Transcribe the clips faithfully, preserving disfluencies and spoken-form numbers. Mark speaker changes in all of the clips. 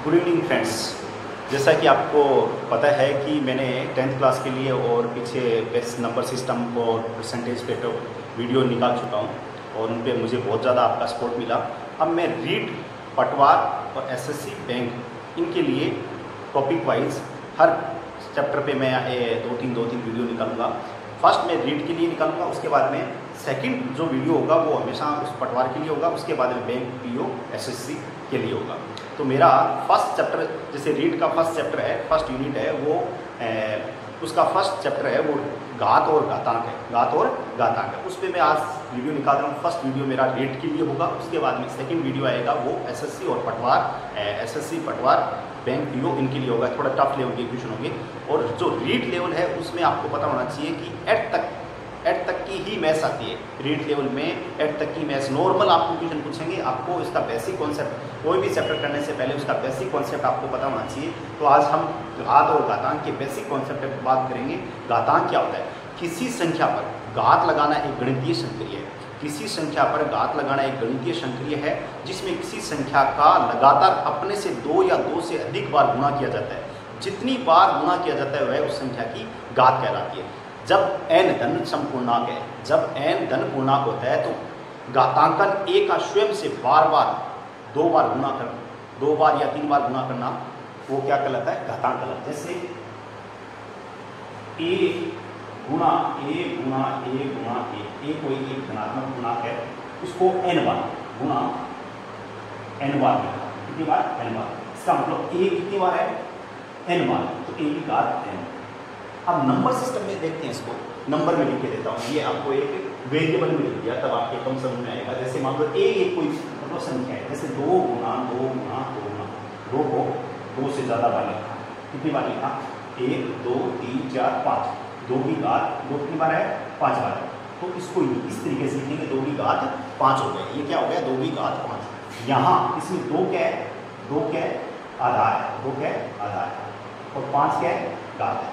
Speaker 1: Good evening friends. जैसा कि आपको पता है कि मैंने टेंथ क्लास के लिए और पीछे बेस्ट नंबर सिस्टम और परसेंटेज पे तो वीडियो निकाल चुका हूं और उन पर मुझे बहुत ज़्यादा आपका सपोर्ट मिला। अब मैं रीट, पटवार और एसएससी बैंक इनके लिए टॉपिक वाइज हर चैप्टर पे मैं दो तीन दो तीन वीडियो निकालूंगा। फर्स्ट मैं रीट के लिए निकालूंगा, उसके बाद में सेकंड जो वीडियो होगा वो हमेशा उस पटवार के लिए होगा, उसके बाद में बैंक, पीओ, एसएससी के लिए होगा। तो मेरा फर्स्ट चैप्टर, जैसे रीट का फर्स्ट चैप्टर है, फर्स्ट यूनिट है, वो ए, उसका फर्स्ट चैप्टर है वो घात और घातांक है, घात और घातांक है। उस पर मैं आज वीडियो निकाल रहा हूँ। फर्स्ट वीडियो मेरा रीट के लिए होगा, उसके बाद में सेकंड वीडियो आएगा वो एसएससी और पटवार, एसएससी पटवार बैंक, पीओ इनके लिए होगा। थोड़ा टफ लेवल के क्वेश्चन होंगे। और जो रीट लेवल है उसमें आपको पता होना चाहिए कि एट तक एट तक की ही मैथ्स आती है। रीट लेवल में एट तक की मैथ्स नॉर्मल आपको क्वेश्चन पूछेंगे, आपको इसका बेसिक कॉन्सेप्ट, कोई भी चैप्टर करने से पहले उसका बेसिक कॉन्सेप्ट आपको पता होना चाहिए। तो आज हम घात और घातांक के बेसिक कॉन्सेप्ट पर बात करेंगे। घातांक क्या होता है? किसी संख्या पर घात लगाना एक गणितीय संक्रिया है। किसी संख्या पर घात लगाना एक गणितीय संक्रिया है जिसमें किसी संख्या का लगातार अपने से दो या दो से अधिक बार गुणा किया जाता है। जितनी बार गुणा किया जाता है वह उस संख्या की घात कहलाती है। जब n धन समपूर्णांक है, जब n धन पूर्णांक होता है तो घातांकन a का स्वयं से बार बार दो बार गुणा करना, दो बार या तीन बार गुणा करना, वो क्या कहलाता है? घातांक कहलाता है। जैसे a गुणा a गुणा a गुणा a, a कोई एक धनात्मक पूर्णांक है, उसको n बार गुणा n बार लिखा। कितनी बार? n बार। इसका मतलब a कितनी बार है? n बार, तो a की घात n। अब नंबर सिस्टम में देखते हैं इसको, नंबर में लिख के देता हूँ। ये आपको एक वेरिएबल में लिख दिया, तब आपके कम समझ में आएगा। जैसे मान लो a एक कोई मतलब संख्या है, जैसे दो गुणा दो गुणा दो गुणा दो को दो से ज़्यादा बार लिखा। कितनी बार लिखा? एक, दो, तीन, चार, पाँच। दो की घात दो कितनी बार है? पाँच बार है। तो इसको इस तरीके से लिखेंगे, दो की घात पाँच हो गया। ये क्या हो गया? दो की घात पाँच। यहाँ इसमें दो क्या है? दो क्या है? आधार है। दो क्या है? आधार है। और पाँच क्या है? घात है।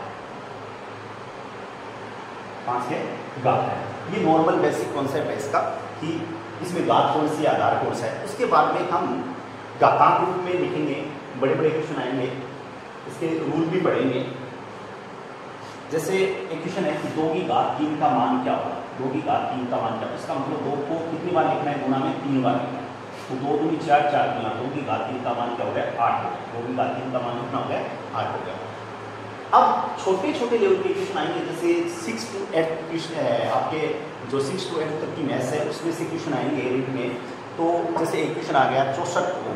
Speaker 1: पाँच के घात है। ये नॉर्मल बेसिक कॉन्सेप्ट है इसका कि इसमें घात कौन सी, आधार कौन सा है। उसके बाद में हम घातांक रूप में लिखेंगे, बड़े बड़े क्वेश्चन आएंगे, इसके रूल भी पढ़ेंगे। जैसे एक क्वेश्चन है कि दो की घात तीन का मान क्या होगा? दो की घात तीन का मान क्या होगा? इसका मतलब दो को कितनी बार लिखना है? गुणा में तीन बार लिखना है। तो दो दूनी चार, चार गुना दो की घात तीन का मान क्या हो गया? आठ हो गया। दो की घात तीन का मान कितना हो गया? आठ हो गया। अब छोटे छोटे लेवल के क्वेश्चन आएंगे, जैसे सिक्स टू एट क्वेश्चन है आपके, जो सिक्स टू एट तक की मैथ्स है उसमें से क्वेश्चन आएंगे रीट में। तो जैसे एक क्वेश्चन आ गया चौसठ को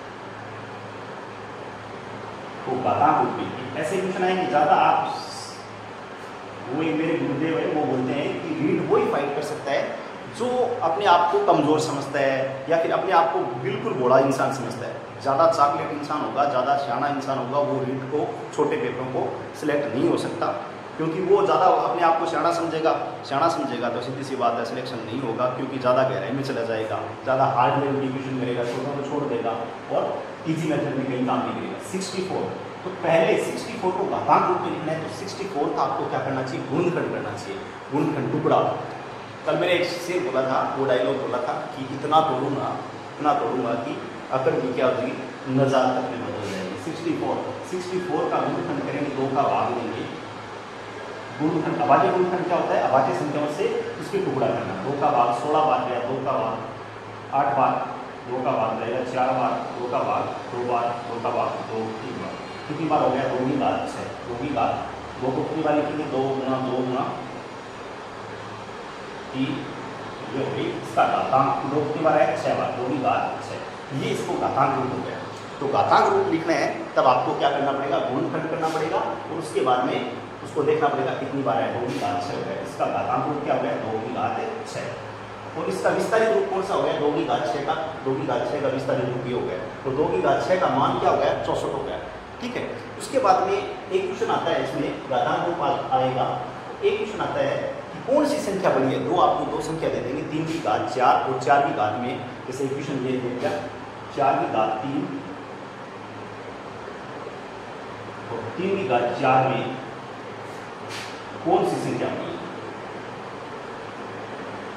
Speaker 1: तो घातांक रूप में, ऐसे क्वेश्चन आएंगे ज़्यादा। आप वो एक मेरे गुरुदेव है, वो बोलते हैं कि रीट वो ही फाइट कर सकता है जो अपने आप को कमज़ोर समझता है या फिर अपने आप को बिल्कुल बड़ा इंसान समझता है। ज़्यादा चॉकलेट इंसान होगा, ज़्यादा सियाना इंसान होगा, वो रीट को, छोटे पेपरों को सिलेक्ट नहीं हो सकता, क्योंकि वो ज़्यादा अपने आप को सियाना समझेगा। सियाना समझेगा तो सीधी सी बात है सिलेक्शन नहीं होगा, क्योंकि ज़्यादा गहराई में चला जाएगा, ज़्यादा हार्ड लेवल की क्वेश्चन करेगा, छोटों को छोड़ देगा और इजी मेथड में कहीं काम नहीं करेगा। सिक्सटी फोर तो पहले सिक्सटी फोर को घातांक रूप में लिखना है, तो सिक्सटी फोर का आपको क्या करना चाहिए? गुणनखंड करना चाहिए। गुणनखंड टुकड़ा। कल मैंने एक शेर बोला था, वो डायलॉग बोला था कि इतना तोड़ूंगा, इतना तोड़ूंगा कि अकड़ की क्या हो जाएगी? नजात तक में बदल जाएगी। सिक्सटी फोर सिक्सटी फोर का गुणनखंड करेंगे, दो का भाग लेंगे। गुणनखंड, अभाज्य गुणनखंड क्या होता है? अभाज्य संख्याओं से उसके टुकड़ा करना। दो का भाग सोलह बार गया, दो का भाग आठ बार, दो का भाग जाएगा चार बार, दो का भाग दो बार, दो का भाग दो, तीन बार। कितनी बार हो गया? दो की घात छः। दो की घात दो को कितनी बार लिखेंगे? दो गुना दो गुना तीन, ये हो गई इसका घातांक। दो कितनी बार है? छः बार। दो की घात छः। ये इसको घातांक रूप हो गया। तो घातांक रूप लिखना है तब आपको क्या करना पड़ेगा? गुणनखंड करना पड़ेगा और उसके बाद में उसको देखना पड़ेगा कितनी बार है? दो की घात छः हो गया। इसका घातांक रूप क्या हो गया? दो की घात छः। और इसका विस्तारित रूप कौन सा हो गया? दो की घात छः का, दो की घात छः का विस्तारित रूप ये हो गया। तो दो की घात छः का मान क्या हो गया? चौसठ हो गया। ठीक है। उसके बाद में एक क्वेश्चन आता है, इसमें घातांक रूप आएगा। एक क्वेश्चन आता है कि कौन सी संख्या बड़ी है? दो आपको दो संख्या दे देंगे, तीन की घात चार और चार की घात में, जैसे क्वेश्चन ये देगा चार की घात तीन और तीन की घात चार में कौन सी संख्या बड़ी है?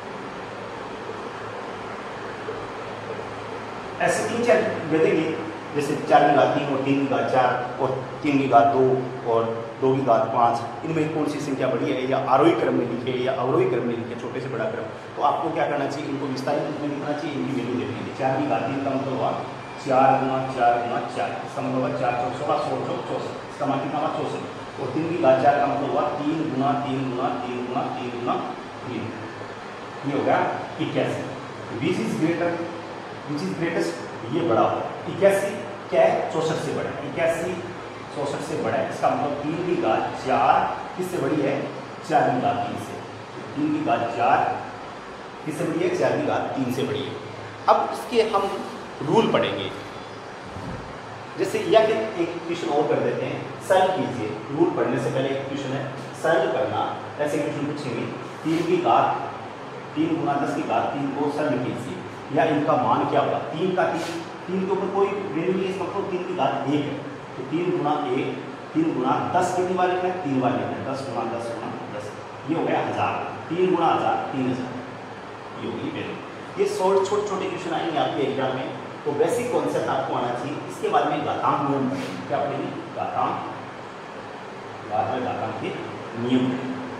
Speaker 1: ऐसे तीन चार दे देंगे, जैसे चार की घात तीन और तीन की घात चार और तीन की घात दो और दो की घात पाँच, इनमें कौन सी संख्या बड़ी है, या आरोही क्रम में लिखे या अवरोही क्रम में लिखे, छोटे से बड़ा क्रम, तो आपको क्या करना चाहिए, इनको विस्तारित रूप में लिखना चाहिए, इनकी वैल्यू देनी है। चार की घात तीन का मतलब हुआ चार गुना चार गुना चार, इसका मतलब हुआ चार चौक सोलह, सोलह चौक चौसठ, इसका मान कितना हुआ चौसठ। और तीन की घात चार का मतलब हुआ तीन गुना तीन गुना तीन गुना तीन गुना तीन, ये हो गया इक्यासी। Which is greater, which is greatest, ये बड़ा हो, इक्यासी क्या है, चौसठ से बड़ा है, इक्यासी चौसठ से बड़ा है, इसका मतलब तीन की घात चार किससे बड़ी है, चार की घात तीन से, तीन की घात चार किससे बड़ी है, चार की घात तीन से बड़ी है। अब इसके हम रूल पढ़ेंगे, जैसे या फिर एक क्वेश्चन और कर देते हैं, सॉल्व कीजिए। रूल पढ़ने से पहले एक क्वेश्चन है, सॉल्व करना, ऐसे क्वेश्चन पूछेंगे, तीन की घात तीन गुना दस की घात तीन को सॉल्व कीजिए, या इनका मान क्या होगा, तीन का तीन, तीन के ऊपर कोई वैल्यू नहीं है, इसका मतलब तीन की घात एक है, तो तीन गुना एक, तीन गुना दस कितनी बार लिखना है, तीन बार लिखना है, दस गुना दस गुना दस, ये हो गया हज़ार, तीन गुना हज़ार तीन हज़ार, ये होगी वैल्यू। ये छोटे छोटे छोटे क्वेश्चन आएंगे आपके एग्जाम में, तो बेसिक कॉन्सेप्ट आपको आना चाहिए। इसके बाद में घातांक नियम पढ़ेंगे, क्या पढ़ेंगे, घातांक, बाद में घातांक के नियम,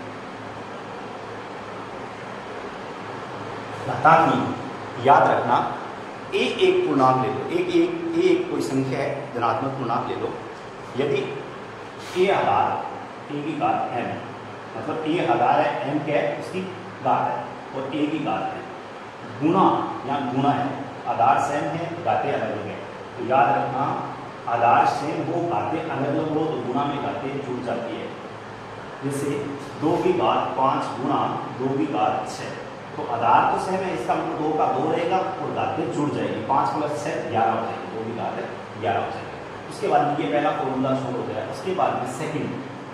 Speaker 1: घातांक नियम याद रखना, ए एक पूर्णांक ले लो, एक एक ए एक कोई संख्या है, धनात्मक पूर्णांक ले लो, यदि ए आधार ए की घात एम, मतलब ए आधार है, एम क्या है, उसकी घात है, और ए की घात है, गुना यहाँ गुना है, आधार सेम है, घातें अलग अलग है, तो याद रखना आधार सेम हो, घातें अलग अलग हो, तो गुना में घातें जुड़ जाती है। जैसे दो की घात पाँच गुना दो की घात छः, तो आधार तो सेम है, इसका मतलब दो का दो रहेगा और घातें जुड़ जाएगी, पाँच प्लस छः ग्यारह हो जाएगी, दो की घात है ग्यारह हो जाएगी। उसके बाद ये पहला फॉर्मूला शुरू हो गया। उसके बाद में सेकंड,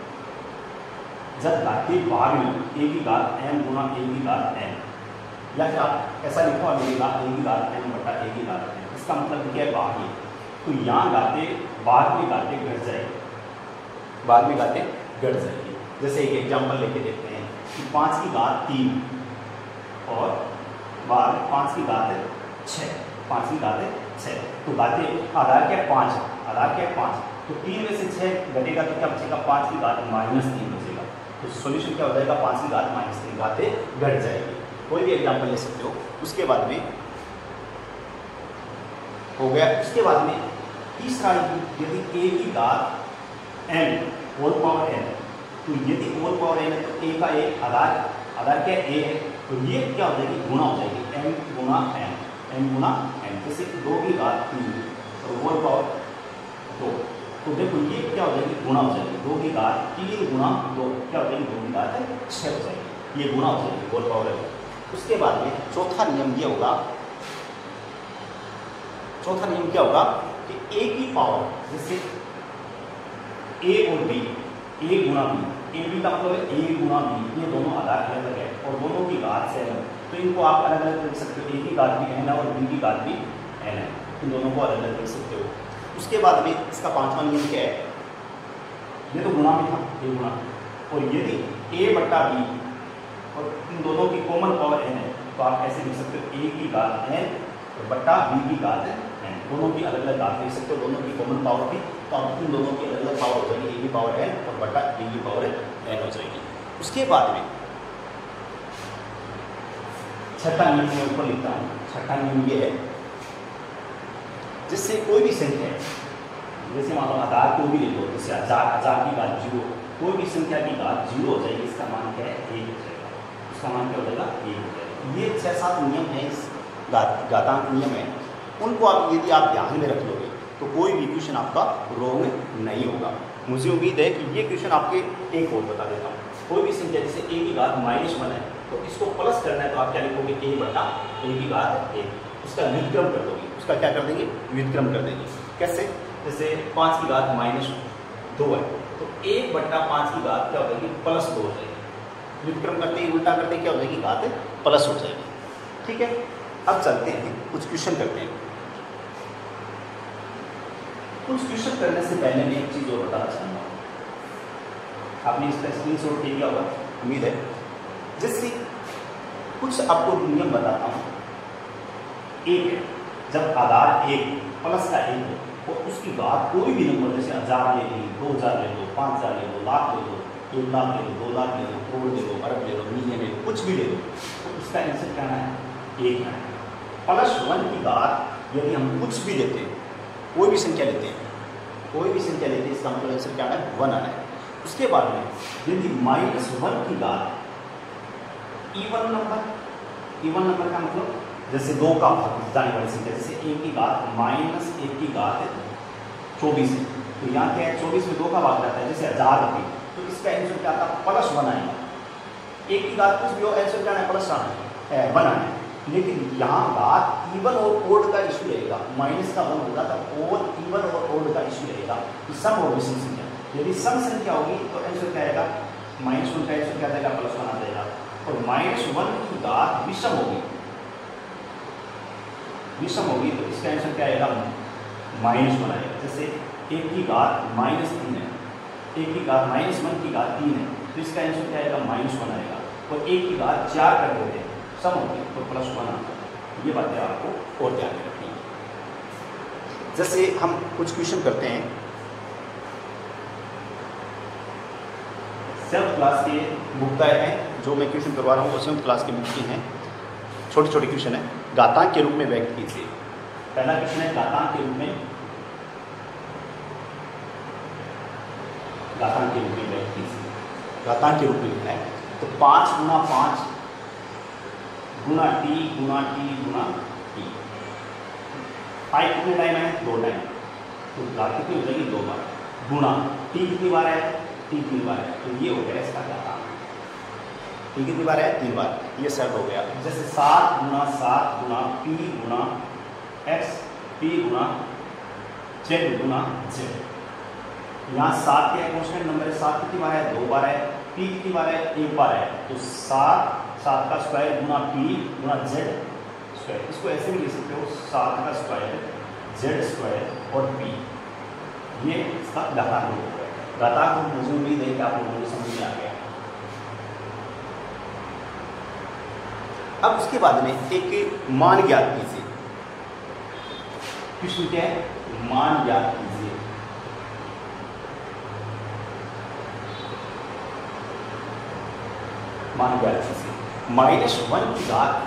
Speaker 1: जब घातें भाग में ए की घात एम गुना ए की घात एम, या फिर आप ऐसा लिखो मिलेगा ए की घात एम बटा ए की घात एम, इसका मतलब क्या है, भाग है, तो यहाँ घातें बाद में घातें घट जाएगी, बाद में घातें घट जाएगी। जैसे एक एग्जाम्पल लेके देखते हैं कि पाँच की घात तीन और बाद पाँच की घात है छः, पाँच की घात है छः, तो घातें आधार क्या है, पाँच, आधार क्या है पाँच, तो तीन में से छः घटेगा तो क्या बचेगा, पाँच की घात माइनस तीन बचेगा, तो सॉल्यूशन क्या हो जाएगा, पाँच की घात माइनस तीन, घातें घट जाएगी। कोई भी एग्जाम्पल ले सकते हो। उसके बाद में हो गया, उसके बाद में तीसरा, यदि ए की घात एन होल पावर एन, तो यदि होल पावर एन है तो ए का ए आधार, आधार क्या ए है, तो ये क्या हो जाएगी, गुना हो जाएगी, एम गुना एन, एम गुना एन। जैसे दो की घात तीन और होल पावर दो, तो देखो ये क्या हो जाएगी, गुना हो जाएगी, दो की घात तीन गुना दो क्या हो जाएगी, दो की घात है छः हो जाएगी, ये गुना हो जाएगी, होल पावर है। उसके बाद में चौथा नियम ये होगा, चौथा नियम क्या होगा कि ए की पावर, जैसे ए और बी, ए गुना बी, ए बी का मतलब है ए गुना बी, ये दोनों आधार अलग अलग है और दोनों की घात से अलग, तो इनको आप अलग अलग लिख सकते हो, ए की घात भी एन है और बी की घात भी एन है, इन दोनों को अलग अलग लिख सकते हो। उसके बाद में इसका पांचवा नियम क्या है, ये तो गुना में था, ए गुना, और यदि ए बट्टा बी और इन दोनों की कॉमन पावर एन है, तो आप ऐसे लिख सकते हो, ए की घात एन और बट्टा बी की घात एन, दोनों की अलग अलग घात लिख सकते हो, दोनों की कॉमन पावर थी, तो आप इन दोनों की अलग अलग पावर हो जाएगी, ए की पावर एन और बट्टा बी की पावर एन हो जाएगी। उसके बाद में छठा नियम मैं ऊपर लिखता हूँ, छठा नियम ये है, जिससे कोई भी संख्या है, जैसे मान लो आधार को भी ले लो, जैसे हजार हजार की घात जीरो, कोई भी संख्या की घात जीरो हो जाएगी, इसका मान क्या है, एक हो जाएगा, उसका मान क्या हो जाएगा, एक हो जाएगा। ये छः सात नियम है, इस घातांक नियम है, उनको आप यदि आप ध्यान में रख लोगे तो कोई भी क्वेश्चन आपका रॉन्ग नहीं होगा। मुझे उम्मीद है कि ये क्वेश्चन आपके एक और बता देता हूँ, कोई भी संख्या जैसे ए की घात माइनस वन है, तो इसको प्लस करना है, तो आप क्या लिखोगे, ए बटा ए की घात एक, उसका व्युत्क्रम कर दोगे, उसका क्या कर देंगे, व्युत्क्रम कर देंगे। कैसे, जैसे पाँच की घात माइनस दो है, तो एक बट्टा पाँच की घात क्या हो जाएगी, प्लस दो हो जाएगी, व्युत्क्रम करते ही उल्टा करते क्या हो जाएगी, घात प्लस हो जाएगी। ठीक है, अब चलते हैं कुछ क्वेश्चन करते हैं। कुछ क्वेश्चन करने से पहले मैं एक चीज़ और बताना चाहूँगा, आपने इसका स्क्रीन शॉट ले लिया होगा उम्मीद है। जैसे कुछ आपको नियम बताता हूँ, एक है, जब आधार एक प्लस का एक हो और उसकी बात कोई भी नंबर जैसे हज़ार ले ली, दो हज़ार ले लो, पाँच हज़ार ले लो, लाख ले लो, एक लाख ले लो, दो लाख ले लो, करोड़ ले लो, अरब ले लो, मिलियन ले लो, कुछ भी ले लो, तो इसका आंसर क्या है? एक है। प्लस वन की बात यदि हम कुछ भी लेते हैं, कोई भी संख्या लेते हैं, कोई भी संख्या लेते हैं, इसका मतलब आंसर क्या है? वन आना है। उसके बाद में यदि माइनस वन की बात इवन नंबर, इवन नंबर का मतलब जैसे दो का भाग जाने वाली संख्या, जैसे एक की घात माइनस एक की घात चौबीस है, तो यहाँ क्या है? चौबीस में दो का भाग जाता है, जैसे हजार होती, तो इसका आंसर क्या आता? प्लस वन आएगा। एक की घात कुछ भी हो, आंसर क्या है? प्लस आना है, वन आना है। लेकिन यहाँ बात इवन और ओड का इशू रहेगा, माइनस का वन होगा तो ओड, इवन और ओड का इशू रहेगा, कि सम और विषम संख्या। यदि सम संख्या होगी तो आंसर क्या आएगा? माइनस वन का आंसर क्या आएगा? प्लस वन आ जाएगा। और माइनस वन की घात विषम होगी, विषम होगी तो इसका आंसर क्या आएगा? माइनस वन आएगा। जैसे एक की घात माइनस तीन है, एक की घात माइनस वन की घात तीन है, तो इसका आंसर क्या आएगा? माइनस वन आएगा। और एक की घात चार कर देते हैं, सम होगी तो प्लस वन आता है। ये बातें आपको और ध्यान में रखनी है। जैसे हम कुछ क्वेश्चन करते हैं, सेवन्थ क्लास के बुक का है, जो मैं क्वेश्चन करवा रहा हूँ वो सेवन्थ क्लास के बुक की हैं, छोटे छोटे क्वेश्चन है। घातांक के रूप में व्यक्त कीजिए। पहला क्वेश्चन है घातांक के रूप में, घातांक के रूप में व्यक्त कीजिए। घातांक के रूप में लिखना है तो पाँच गुना पाँच गुना टी गुना टी गुना टी। फाइव कितने टाइम है? दो टाइम, तो घात कितनी हो जाएगी? दो बार। गुना टी कितनी बार है? टी तीन बार है, तो ये हो गया इसका घातांक। टी कितनी बार है? तीन बार। ये सेट हो गया। जैसे सात गुना सात गुना पी गुना एक्स, पी गुना जेड गुना जेड। यहाँ सात के कॉन्स्टेंट नंबर है, सात कितनी बार है? दो बार है। पी कितनी बार है? एक बार है। तो सात, सात का स्क्वायर गुना पी गुना जेड स्क्वायर। इसको ऐसे भी लिख सकते हो, सात का स्क्वायर जेड स्क्वायर और पी, ये इसका घातांक रूप है। घातांक रूप मुझे उम्मीद है कि आप लोगों को समझ में आ गया। अब उसके बाद में एक मान ज्ञात कीजिए। क्वेश्चन क्या है? मान ज्ञात कीजिए। मान ज्ञात कीजिए। माइनस वन की घात,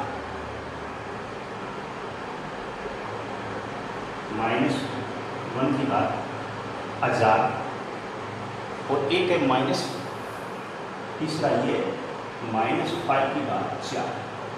Speaker 1: माइनस वन की घात हजार, और एक है माइनस, तीसरा ये माइनस फाइव की घात चार।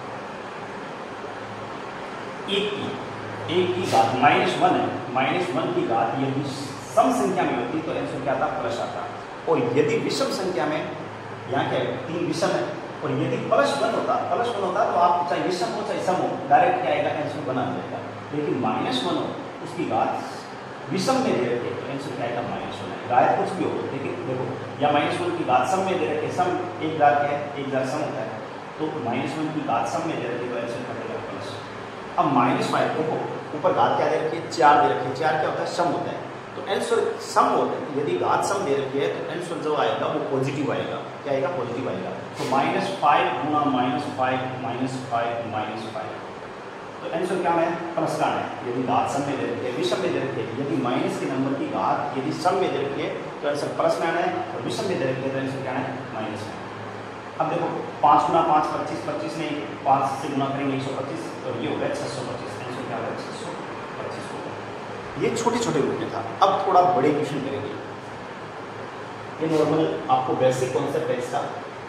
Speaker 1: एक की एक की घात माइनस वन है, माइनस वन की घात यदि सम संख्या में होती तो आंसर क्या आता? प्लस आता। और यदि विषम संख्या में, यहाँ क्या है? तीन विषम है, और यदि प्लस वन होता, प्लस वन होता तो आप चाहे विषम हो चाहे सम हो, डायरेक्ट क्या आएगा? आंसर बना जाएगा। लेकिन माइनस वन हो, उसकी घात विषम में दे रखे तो आंसर क्या आएगा? माइनस वन आएगा। घात कुछ भी हो, लेकिन देखो या माइनस वन की घात सम में दे रखे, सम एक घात क्या है? एक घात सम होता है, तो माइनस वन की घात सम में दे रखे तो आंसर कटेगा प्लस। अब माइनस फाइव देखो, ऊपर घात क्या दे रखी है? चार दे रखी है। चार क्या होता है? सम होता है, तो आंसर सम होता है। यदि घात सम दे रखी है तो आंसर जो आएगा वो पॉजिटिव आएगा। क्या आएगा? पॉजिटिव आएगा। तो माइनस फाइव गुना minus five minus five minus five, तो आंसर क्या है? प्लस का है। यदि घात सम में दे रखी है, विषम में दे रखी है, यदि माइनस के नंबर की घात यदि सम में दे रखी है तो आंसर प्लस में आना है, और विषम में दे रखी है तो आंसर क्या है? माइनस में। अब देखो पाँच गुना पाँच पच्चीस, पच्चीस में पाँच से गुना करेंगे एक सौ पच्चीस, और ये हो गया छः सौ पच्चीस। आंसर क्या होगा? छः सौ पच्चीस होगा। ये छोटे छोटे रूप में था। अब थोड़ा बड़े क्वेश्चन करेंगे। ये नॉर्मल आपको बेसिक कॉन्सेप्ट है इसका।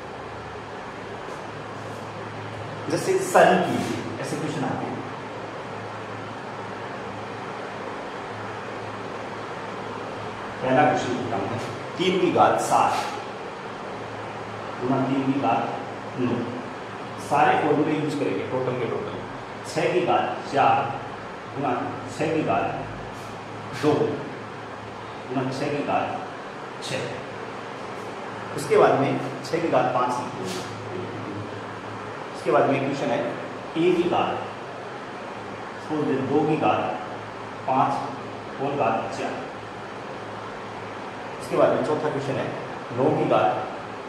Speaker 1: जैसे सरल कीजिए, ऐसे क्वेश्चन आते हैं। पहला क्वेश्चन पूछता हूं, तीन की घात सात गुना तीन की घात नौ। सारे फॉर्मूले यूज करेंगे टोटल के टोटल। छः की घात चार गुना छः की घात दो गुना छः की घात छः। उसके बाद में छः की घात पाँच लिखो। उसके बाद में क्वेश्चन है ए की घात दो की घात पाँच और घात चार। उसके बाद में चौथा क्वेश्चन है नौ की घात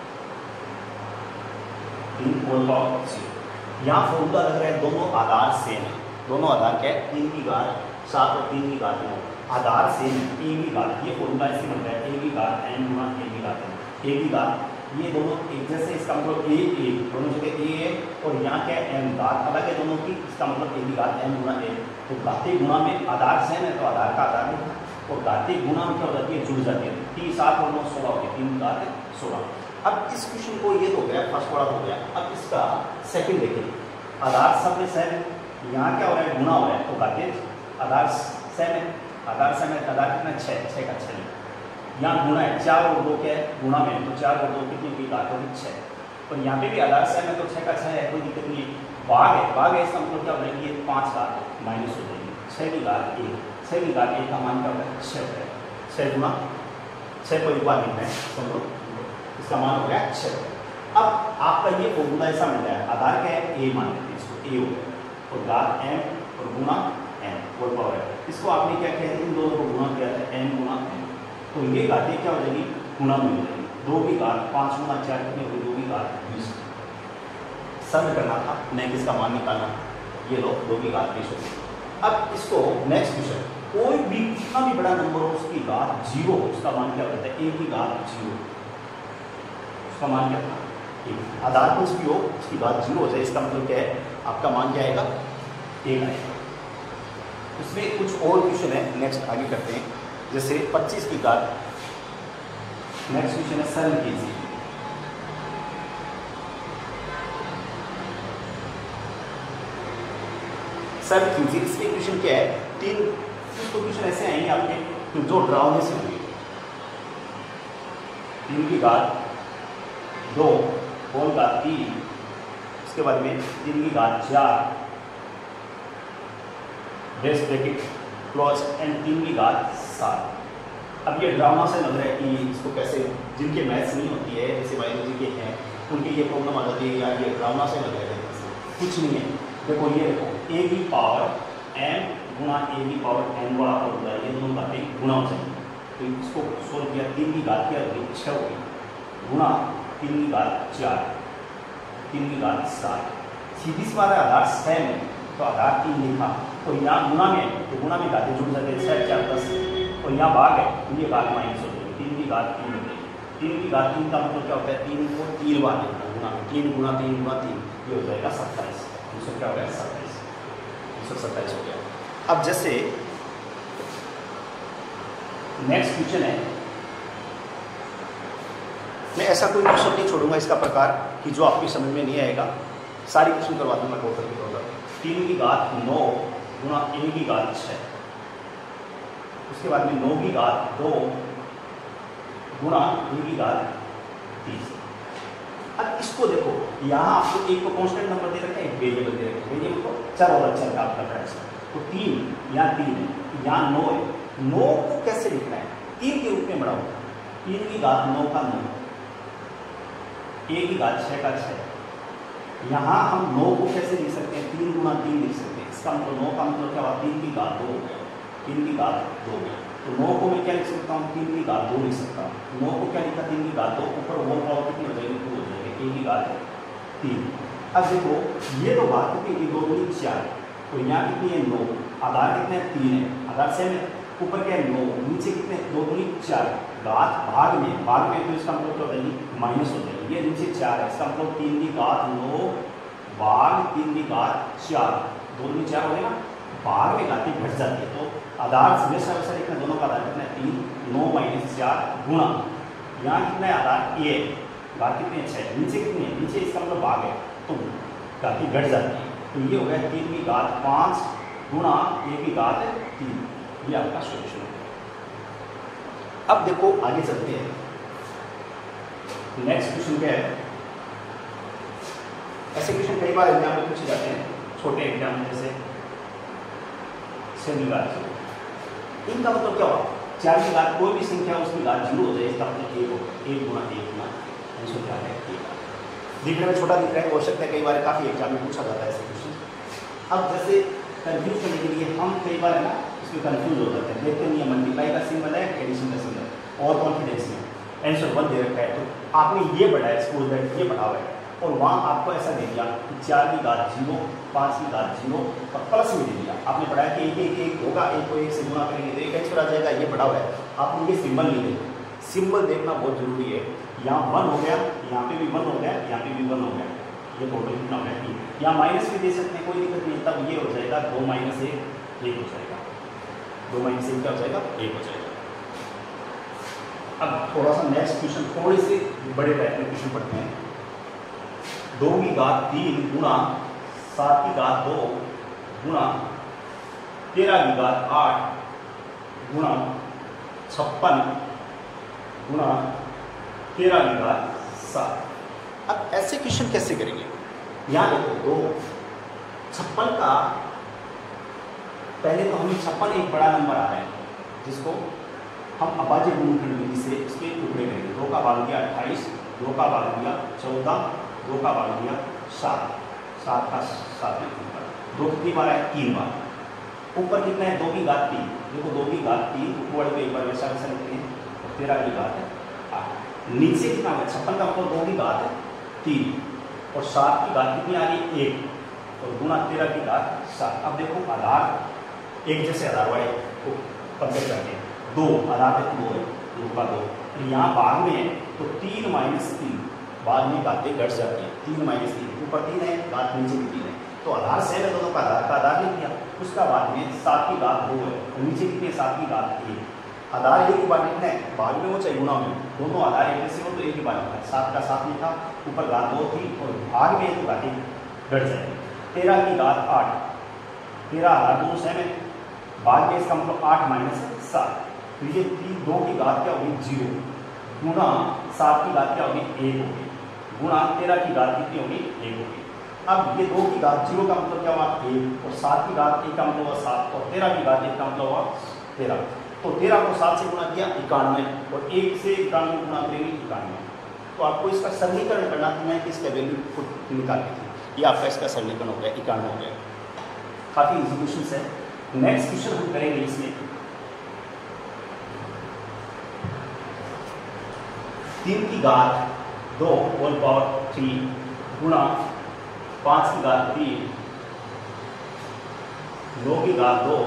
Speaker 1: तीन और पावर छः। यहाँ फॉर्मूला लग रहा है, दोनों आधार सेम है। दोनों आधार क्या है? तीन की घात सात और तीन की घात नौ। आधार सेम है, ए की घात, ये फॉर्मूला ऐसे बनता है, ए की घात एन गुना ए की घात एन, ए की घात, ये दोनों एक जैसे, इसका मतलब ए ए दोनों जगह ए है, और यहाँ क्या है एन, घात अलग है दोनों की, इसका मतलब ए की घात एन गुना ए। तो घातीय गुणा में आधार सेम है तो आधार का आधार है, और घातीय गुणा में क्या हो जाती है, जुड़ जाती है, तीन सात और नौ सोलह हो गया, तीन घात सोलह। अब इस क्वेश्चन को ये तो हो गया, फर्स्ट वाला हो गया। अब इसका सेकंड देखिए, आधार सब में सेम है, यहाँ क्या हो रहा है, गुणा हो रहा है, तो घातीय आधार सेम है, आधार सेम है, आधार कितना छः, छः का छः, यहाँ गुणा है, चार और दो क्या है गुणा में, तो चार और दो कितनी की घात होगी छः, और यहाँ पे भी आधार सेम है तो छः का छः है, कोई दिक्कत नहीं है। भाग है, भाग है, इसका मतलब क्या हो जाएगी, ये पाँच का माइनस हो जाएगी, छः की घात एक, छः की घात एक का मान क्या होता है, छः होता है, छः गुना छः को एक बार लिखना है, समझो इसका मान हो गया छः। अब आपका ये फॉर्मूला ऐसा मिलता है, आधार क्या है, ए मान लेते हैं इसको, ए हो गया, और घात एम और गुना एन और पावर है, इसको आपने क्या किया था, इन दोनों को गुणा किया था, एन गुना एन, तो ये घातें क्या हो जाएगी, गुणा में हो जाएगी, दो की घात पाँच गुना चार कितनी होगी, दो की घात बीस, सब करना था, नहीं किसका मान निकालना, ये लो दो की घात बीस होगी। अब इसको नेक्स्ट क्वेश्चन, कोई भी कितना भी बड़ा नंबर हो उसकी घात जीरो हो, उसका मान क्या होता है, ए की घात जीरो, उसका मान क्या था एक, आधार कुछ भी हो उसकी घात जीरो हो जाए, इसका मतलब क्या है, आपका मान क्या आएगा, एक आएगा। इसमें कुछ और क्वेश्चन है, नेक्स्ट आगे करते हैं, जैसे पच्चीस की घात, नेक्स्ट क्वेश्चन है सरल कीजिए, सरल कीजिए, इसमें क्वेश्चन क्या है, तीन तो क्वेश्चन ऐसे आएंगे आपके जो ड्राउने से होंगे, तीन की घात दो, होल घात तीन, उसके बाद में तीन की घात चार, ब्रेस ब्रैकेट क्लोज एंड तीन की घात सात। अब ये ड्रामा से लग रहा है कि इसको कैसे, जिनके मैथ्स नहीं होती है जैसे बायोलॉजी के हैं उनकी ये प्रॉब्लम आ जाती है, यार ये ड्रामा से लग रहा है, कुछ नहीं है। देखो ये देखो, ए की पावर एम गुणा ए की पावर एन वाला फॉर्मूला, ये दोनों बातें गुणा हो जाएंगी, तो इसको सोल्व किया, तीन की घात क्या होगी, छः होगी, गुणा तीन की घात चार, तीन की घात सात, सीधी सी बात है, आधार सेम है तो आधार तीन लिखा, तो यहाँ गुणा में तो गुणा में घातें जुड़ जाते हैं, छः चार दस, और यहाँ भाग है तो ये घात माइनस हो जाएगी, तीन की घात तीन हो जाएगी, तीन की घात तीन का मतलब क्या होता है, तीन को तीन बार लिखना गुणा में, तीन गुणा तीन गुणा तीन, ये हो जाएगा सत्ताईस, दूसरा क्या हो गया सत्ताईस, दूसरा सत्ताईस हो गया। अब जैसे नेक्स्ट क्वेश्चन है, मैं ऐसा कोई क्वेश्चन नहीं छोड़ूंगा इसका प्रकार कि जो आपकी समझ में नहीं आएगा, सारी क्वेश्चन करवा दूंगा टोटल की टोटल। तीन की घात नौ गुणा ए की घात छः, उसके बाद में नौ की घात दो गुणा ए की घात तीस। अब इसको देखो, यहाँ आपको एक को कांस्टेंट नंबर दे रखे हैं, एक वेरिएबल दे रखे हैं, वेरिएबल को चर और अचर का आपका है, तो तीन यहाँ तीन है, यहाँ नौ है, नौ को कैसे लिखना है, तीन के रूप में बड़ा होगा, तीन की घात नौ का नौ, ए की घात छः का छः, यहाँ हम नौ को कैसे लिख सकते हैं, तीन गुणा तीन लिख सकते हैं, इसका मतलब नौ का मतलब क्या हुआ, तीन की घात दो हो गया, तीन की घात दो हो गया, तो नौ को मैं क्या लिख सकता हूँ, तीन की घात दो लिख सकता हूँ, नौ को क्या लिखा, तीन की घात दो, ऊपर होल पावर कितनी हो जाएगी, टू हो जाएगी, ए की घात तीन। अब देखो ये तो बात कितनी, दो दूनी चार, तो यहाँ कितनी है नौ, आधार कितने हैं तीन है, आधार सेम है, ऊपर क्या है नौ, नीचे कितने दो दूनी चार, घात भाग में, भाग में तो इसका मतलब क्या हो जाएगी माइनस हो जाएगी, ये नीचे चार है, इसका मतलब तीन की घात नौ भाग तीन की घात चार, दो दूनी चार हो गया ना, भाग में घातें घट जाती है, तो आधार हमेशा वैसा लिखना, दोनों का आधार कितना है तीन, नौ माइनस चार गुणा, यहाँ कितना है आधार ए, घात कितनी है छः, नीचे कितनी है, नीचे इसका मतलब भाग है तो घातें घट जाती है, तो ये हो गया तीन की घात पाँच गुणा ए की घात तीन, ये आपका सॉल्यूशन है। अब देखो आगे चलते हैं, नेक्स्ट क्वेश्चन क्या है, ऐसे क्वेश्चन कई बार एग्जाम में पूछे जाते हैं, छोटे एग्जाम जैसे सेमी घात, इनका मतलब क्या हुआ, चार की घात कोई भी संख्या उसकी घात जीरो हो जाए, इसका मतलब एक हो, एक गुणा एक गुणा आंसर क्या है, दिखने में छोटा दिख रहा है, हो सकता है कई बार काफ़ी एग्जाम में पूछा जाता है ऐसे क्वेश्चन। अब जैसे कंफ्यूज करने के लिए हम कई बार है ना इसमें कंफ्यूज हो जाते हैं, देखते नहीं है मल्टीप्लाई का सिंबल है, एडिशन का सिंबल, और कॉन्फिडेंस में आंसर वन दे रखा है, तो आपने ये पढ़ा है स्कूल में, ये पढ़ा हुआ है, और वहाँ आपको ऐसा दे दिया कि चार की घात जीरो पाँच की घात जीरो और प्लस में दे दिया। आपने पढ़ाया कि एक एक एक होगा, एक को एक से गुणा करेंगे तो एक एक्स पर आ जाएगा, ये पढ़ा हुआ है। आपने ये सिंबल नहीं देखा, सिंबल देखना बहुत जरूरी है। यहाँ वन हो गया, यहाँ पे भी वन हो गया, यहाँ पे भी वन हो गया, ये टोटल कितना हो गया तीन। यहाँ माइनस भी दे सकते हैं, कोई दिक्कत नहीं। तब ये हो जाएगा दो माइनस एक एक हो जाएगा, दो माइनस एक क्या हो जाएगा एक हो जाएगा। अब थोड़ा सा नेक्स्ट क्वेश्चन, थोड़े से बड़े टाइप में क्वेश्चन पढ़ते हैं। दो की घात तीन गुणा सात की घात दो गुणा तेरह की घात आठ गुणा छप्पन गुणा तेरह की घात सात। अब ऐसे क्वेश्चन कैसे करेंगे? यहाँ देखो दो छप्पन का, पहले तो हमें छप्पन एक बड़ा नंबर आ रहा है जिसको हम अभाज्य गुणनखंड विधि से उसके टुकड़े करेंगे। दो का भाग दिया अट्ठाईस, दो का भाग दिया चौदह, दो का भाग दिया सात, सात का सात में ऊपर दो कितनी बार है तीन बार, ऊपर कितना है दो की घात तीन। देखो दो की घात तीन ऊपर को एक बार वैसा वैसा लिखते हैं और तेरह की घात है आठ। नीचे कितना है छप्पन का मतलब दो की घात है तीन और सात की घात कितनी आ रही है एक और गुणा तेरह की घात सात। अब देखो आधार एक जैसे आधार वाले को कंपेयर करते हैं। दो आधार है दो है, दो का दो, यहाँ भाग में है तो तीन माइनस तीन, बाद में घातें घट जाती है। तीन माइनस तीन, ऊपर तीन है घात नीचे भी तीन है, तो आधार सेम है, दोनों का आधार का आधार लिख दिया। उसका बाद में सात की घात दो है और नीचे कितनी है सात की घात एक। आधार एक ही बार लिखना है, भाग में हो चाहे गुणा में, दोनों आधार एक जैसे हो तो एक ही बार लिखना है। सात का सात लिखा, ऊपर घात दो थी और भाग में तो घातें घट जाएगी। तेरह की घात आठ, तेरह आधार दोनों सेम है, भाग में इसका मतलब आठ माइनस सात, तो ये तीन दो की घात क्या होगी जीरो गुणा सात की घात क्या होगी एक होगी गुणा तेरह की घात कितनी होगी एक होगी। अब ये दो की घात जीरो का मतलब क्या हुआ एक और सात की घात एक का मतलब हुआ सात और तेरह की घात एक का मतलब हुआ तेरह। तो तेरह को सात से गुणा किया इक्यानवे और एक से इक्यानवे गुणा करेंगे इक्यानवे। तो आपको इसका सरलीकरण करना था, मैं इसका वैल्यू को निकाल ली थी, ये आपका इसका सरलीकरण हो गया इक्यानवे हो गया। काफ़ी इजी क्वेश्चन है। नेक्स्ट क्वेश्चन हम करेंगे इसमें तीन की घात दो होल पावर थ्री गुणा पाँच की घात तीन, नौ की घात दो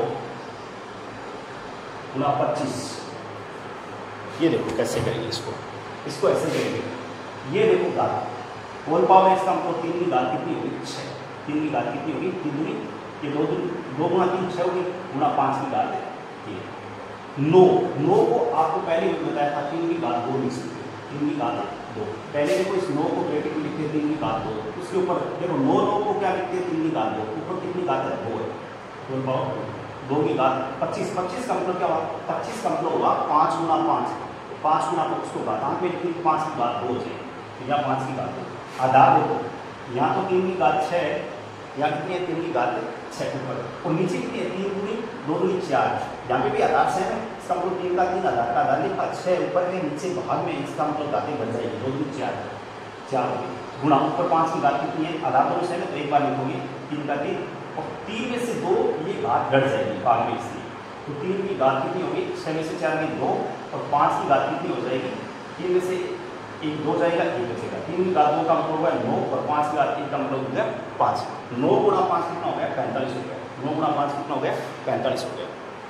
Speaker 1: गुणा पच्चीस। ये देखो कैसे करेंगे इसको, इसको ऐसे करेंगे। ये देखो घात होल पावर है, इसका मतलब तीन की घात कितनी होगी छः, तीन की घात कितनी होगी तीन दूनी, ये दो दो गुणा तीन छः होगी गुणा पाँच की घात है तीन। नौ नौ को आपको पहले भी बताया था तीन की घात दो लिख सकते, तीन की घात दो। पहले देखो इस नौ को ब्रैकेट में लिखते हैं तीन की घात दो, उसके ऊपर देखो नौ नौ को क्या लिखते हैं तीन की घात दो, ऊपर कितनी घात है दो है, होल पावर दो की घात पच्चीस। पच्चीस का मतलब क्या हुआ पच्चीस का मतलब हुआ पाँच गुणा पाँच, पाँच गुणा तो उसको घातांक में लिखी पाँच की घात दो है, यहाँ पाँच की घात दो। आधार देखो यहाँ तो तीन की घात छः, यहाँ कितनी है तीन की घात छः ऊपर और नीचे कितनी है तीन दूनी दो दूनी चार, यहाँ पे भी आधार सेम है, इसका मतलब तीन का तीन आधार का आधार लिखा छः ऊपर में नीचे भाग में, इसका मतलब घातें बन जाएगी दो दूनी चार चार होगी गुणा ऊपर पाँच की घात कितनी है आधार दोनों सेम है तो एक बार लिखोगे तीन का तीन और तीन में से दो ये घात घट जाएगी भाग में इसलिए, तो तीन की घात कितनी होगी छः में से चार की दो और पाँच की घात कितनी हो जाएगी तीन में से एक दो जाएगा एक बचेगा। तीन की घात दो का मतलब हुआ नौ और पाँच की घात एक का मतलब हो गया पाँच। नौ गुणा पाँच कितना हो गया पैंतालीस हो गया, नौ गुणा पाँच कितना हो गया पैंतालीस हो गया,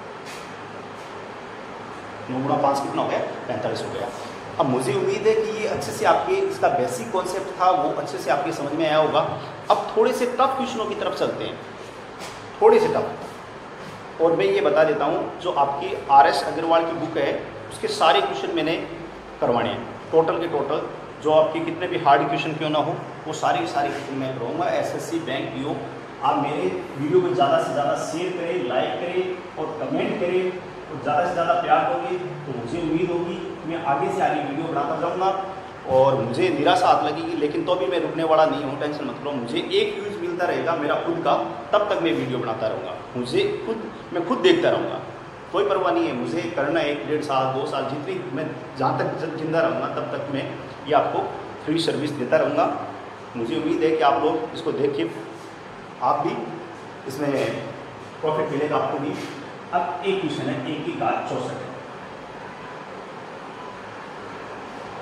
Speaker 1: नौ गुणा पाँच कितना हो गया पैंतालीस हो गया। अब मुझे उम्मीद है कि ये अच्छे से आपके इसका बेसिक कॉन्सेप्ट था वो अच्छे से आपके समझ में आया होगा। अब थोड़े से टफ क्वेश्चनों की तरफ चलते हैं, थोड़े से टफ। और मैं ये बता देता हूँ जो आपकी आर एस अग्रवाल की बुक है उसके सारे क्वेश्चन मैंने करवाने हैं, टोटल के टोटल जो आपके कितने भी हार्ड क्वेश्चन क्यों ना हो वो सारे सारे क्वेश्चन मैं करवाऊँगा। एसएससी बैंक पीओ आप मेरे वीडियो को ज़्यादा से ज़्यादा शेयर करें, लाइक करें और कमेंट करें और ज़्यादा से ज़्यादा प्यार दोगे तो मुझे उम्मीद होगी मैं आगे से आगे वीडियो बनाता जाऊँगा। और मुझे निराशा हाथ लगेगी लेकिन तो भी मैं रुकने वाला नहीं हूँ, टेंशन मत लो। मुझे एक व्यूज़ मिलता रहेगा मेरा खुद का, तब तक मैं वीडियो बनाता रहूँगा, मुझे खुद मैं खुद देखता रहूँगा, कोई परवाह नहीं है। मुझे करना है एक डेढ़ साल दो साल जितनी मैं जहाँ तक जिंदा रहूँगा तब तक मैं ये आपको फ्री सर्विस देता रहूँगा। मुझे उम्मीद है कि आप लोग इसको देख के आप भी इसमें प्रॉफिट मिलेगा आपको भी। अब एक क्वेश्चन है एक की घात चौसठ है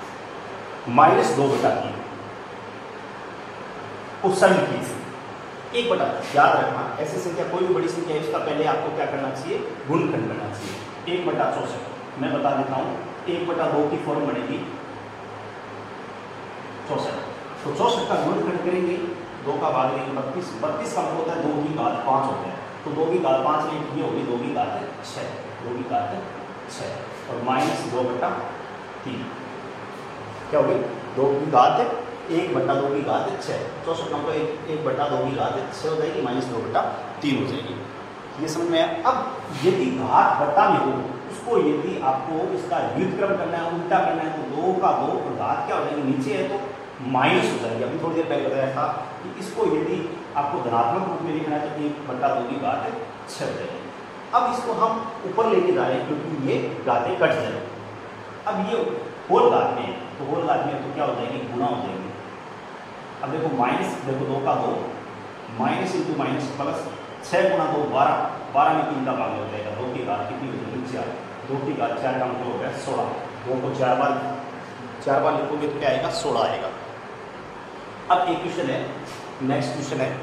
Speaker 1: माइनस दो बटा तीन, उस सरल की एक बटा, याद रखना ऐसी संख्या कोई भी बड़ी संख्या है उसका पहले आपको क्या करना चाहिए, गुणनखंड करना चाहिए। एक बटा चौसठ मैं बता देता हूँ, एक बटा दो की फॉर्म बनेगी चौसठ, तो चौसठ का गुणनखंड करेंगे, दो का भाग लेंगे बत्तीस, बत्तीस का मतलब होता है दो की घात पाँच होता है, तो दो की घात पाँच लेंगे ये होगी दो की घात छः, दो की घात छः और माइनस दो बटा तीन क्या होगी, दो की घात एक बटा दो की घात छः, चौसठ नंबर एक एक बटा दो की घात छः हो जाएगी, माइनस दो बटा तीन हो जाएगी। ये समझ में आया। अब यदि घात बटा में हो उसको यदि आपको इसका व्युत्क्रम करना है, उल्टा करना है, तो दो का दो और घात क्या हो जाएगी, नीचे है तो माइनस हो जाएगी। अभी थोड़ी देर पहले बताया था कि इसको यदि आपको धनात्मक रूप में लिखना है तो एक बटा दो की घात छः हो जाएगी। अब इसको हम ऊपर लेके जा रहे हैं क्योंकि ये घातें कट जाएगी। अब ये होल घात में है तो होल घात में तो क्या हो जाएगी, गुणा हो जाएगी। अब देखो माइनस, देखो दो का दो माइनस इंटू माइनस प्लस छः गुणा दो बारह, बारह में तीन का भाग हो जाएगा, दो की घात कितनी हो जाएगी चार, दो की घात चार का मतलब हो गया सोलह, दो को चार बार चार बार लिखोगे तो क्या आएगा, सोलह आएगा। अब एक क्वेश्चन है, नेक्स्ट क्वेश्चन है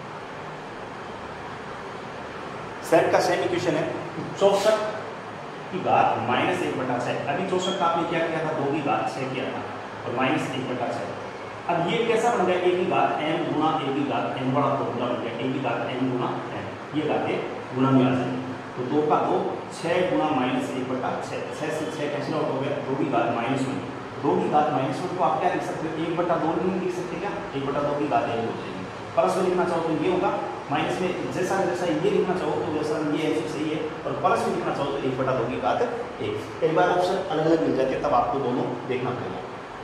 Speaker 1: सेम का सेम इक्वेशन है, चौसठ की घात माइनस एक बटा छः। अभी चौसठ का आपने क्या किया था, दो की घात छः किया था और माइनस एक बटा छः। अब ये कैसा बन गया, ए की घात एम गुना ए की घात एम बड़ा फॉर्मूला बन गया, ए की घात एम गुना एम, ये घातें गुना में आ जाएंगी। तो दो का दो छः गुना माइनस एक बटा छः, छः से छः कैंसिल आउट हो गया, दो की घात माइनस वन, दो की घात माइनस वन को आप क्या लिख सकते हो, एक बटा दो नहीं लिख सकते क्या, एक बटा दो की घात एक हो जाएगी। प्लस में लिखना चाहो तो ये होगा, माइनस में जैसा जैसा ये लिखना चाहो तो वैसा ये ऐसे सही है, और प्लस में लिखना चाहो तो एक बटा दो की घात एक। कई बार ऑप्शन अलग अलग मिल जाते हैं, तब आपको दोनों देखना पड़ेगा।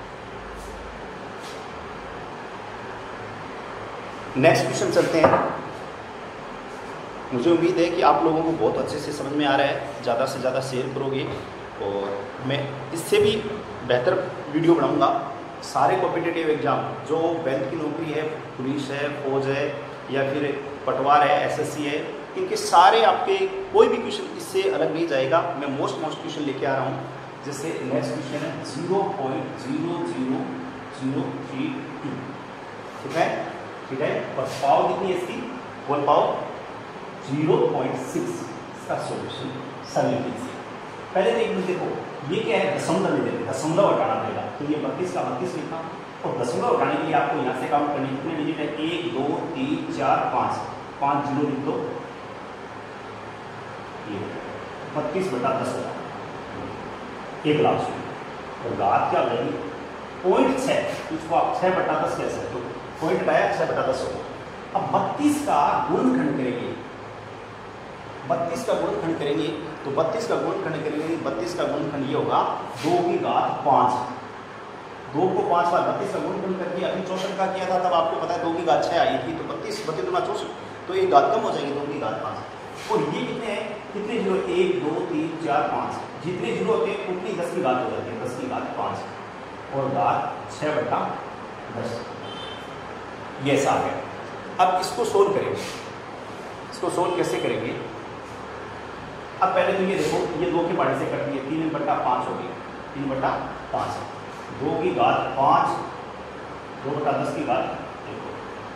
Speaker 1: नेक्स्ट क्वेश्चन चलते हैं। मुझे उम्मीद है कि आप लोगों को बहुत अच्छे से समझ में आ रहा है, ज़्यादा से ज़्यादा शेयर करोगे और मैं इससे भी बेहतर वीडियो बनाऊंगा। सारे कॉम्पिटिटिव एग्जाम जो बैंक की नौकरी है, पुलिस है, फौज है या फिर पटवार है, एसएससी है, इनके सारे आपके कोई भी क्वेश्चन इससे अलग नहीं जाएगा। मैं मोस्ट मोस्ट क्वेश्चन लेके आ रहा हूँ। जैसे नेक्स्ट क्वेश्चन है zero point zero zero zero three two, ठीक है ठीक है और पावर कितनी है इसकी, one power zero point six इसका सोल्यूशन सरल कीजिए। पहले तो एक मिनट देखो, ये क्या है, दशमलव में देते, दशमलव हटाना पड़ेगा, तो ये बत्तीस का बत्तीस लिखा और दशमलव हटाने के लिए आपको यहाँ से काउंट करनी, कितने डिजिट है, एक दो तीन चार पाँच, पाँच जीरो लिख दो, ये बत्तीस बटा दस हजार एक लाख में, और घात क्या हो जाएगी पॉइंट छः, इसको आप छः बटा दस कह सकते हो, पॉइंट हटाया छः बटा दस हो। अब बत्तीस का गुणनखंड करेंगे, बत्तीस का गुणनखंड करेंगे तो बत्तीस का गुणनखंड करेंगे, बत्तीस का गुणनखंड ये होगा दो की घात पाँच, दो को पाँच बार बत्तीस का गुणनखंड करके अभी चौसठ का किया था, तब आपको पता है दो की घात छः आई थी, तो बत्तीस बत्तीस दुना चौसठ, तो एक घात कम हो जाएगी, दो की घात पाँच। और ये कितने हैं, कितने जीरो, एक दो तीन चार पाँच, जितने जीरो होते हैं उतनी दस की घात हो जाती है, दस की घात पाँच और घात छः बटा दस, ये ऐसा आ गया। अब इसको सोल्व करेंगे, इसको सोल्व कैसे करेंगे। अब पहले तो ये देखो, ये दो के पहाड़े से कट दिए, तीन बट्टा पाँच हो गया, तीन बट्टा पाँच, दो की घात पाँच, दो बटा दस की घात देखो।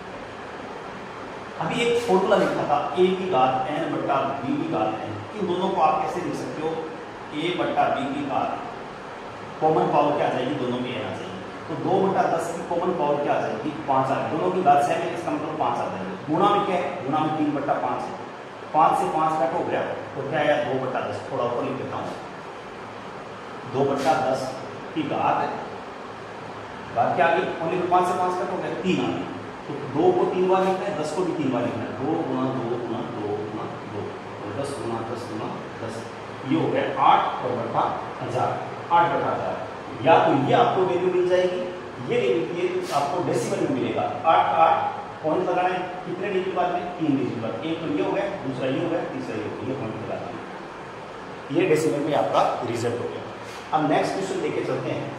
Speaker 1: अभी एक फॉर्मूला लिखा था, ए की घात एन बट्टा बी की घात एन, इन दोनों को आप कैसे लिख सकते हो, ए बट्टा बी की घात कॉमन पावर क्या आ जाएगी, दोनों में एन आ जाएगी, तो दो बटा दस की कॉमन पावर क्या आ जाएगी, पाँच आ जाएगी, दोनों की घात छः में इसका मतलब पाँच आ जाएगी। गुणा में क्या है, गुणा में तीन बट्टा पाँच है, पाँच से पाँच कट हो गया तो क्या आया, दो बट्टा दस, थोड़ा ऊपर लिख देता हूँ, दो बट्टा दस की घात घात क्या आ गई, ओनली पाँच से पाँच कट हो गया, तीन आ गई, तो दो को तीन बार लिखना है, दस को भी तीन बार लिखना है, दो गुना दो गुना दो गुना दो और दस गुना दस गुना दस, ये हो गया आठ और बट्टा हजार, आठ बट्टा हजार। या तो ये आपको वैल्यू मिल जाएगी, ये ये आपको डेसिमल में मिलेगा, आठ आठ पॉइंट लगाना है, कितने डिजिट बाद में, तीन डिजिट बाद, एक तो ये हो गया, दूसरा ये हो गया, तीसरा ये हो गया, ये पॉइंट लगा दिया, ये डेसिमल में आपका रिजल्ट हो गया। अब नेक्स्ट क्वेश्चन लेके चलते हैं।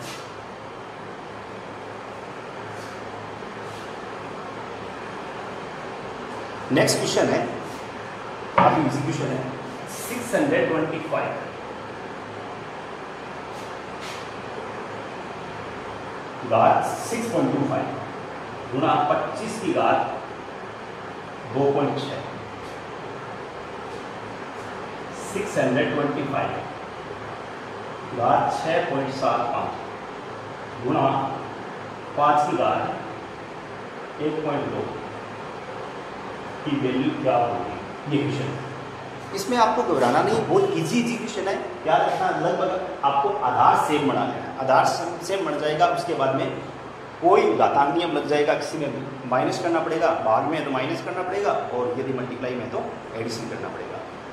Speaker 1: नेक्स्ट क्वेश्चन है, काफी इजी क्वेश्चन है, सिक्स हंड्रेड ट्वेंटी फाइव घात सिक्स पॉइंट टू फाइव गुणा पच्चीस की घात दो पॉइंट छः सिक्स हंड्रेड ट्वेंटी फाइव घात छः पॉइंट सात पाँच गुणा पाँच की घात एक पॉइंट दो की वैल्यू क्या होगी। ये क्वेश्चन, इसमें आपको घबराना नहीं, बहुत इजी इजी क्वेश्चन है। याद रखना, लगभग आपको आधार सेम बनाना है, आधार सेम बन जाएगा। उसके बाद में कोई घातांक नियम लग जाएगा, किसी में माइनस करना पड़ेगा, भाग में तो माइनस करना पड़ेगा, और यदि मल्टीप्लाई में तो एडिशन करना पड़ेगा।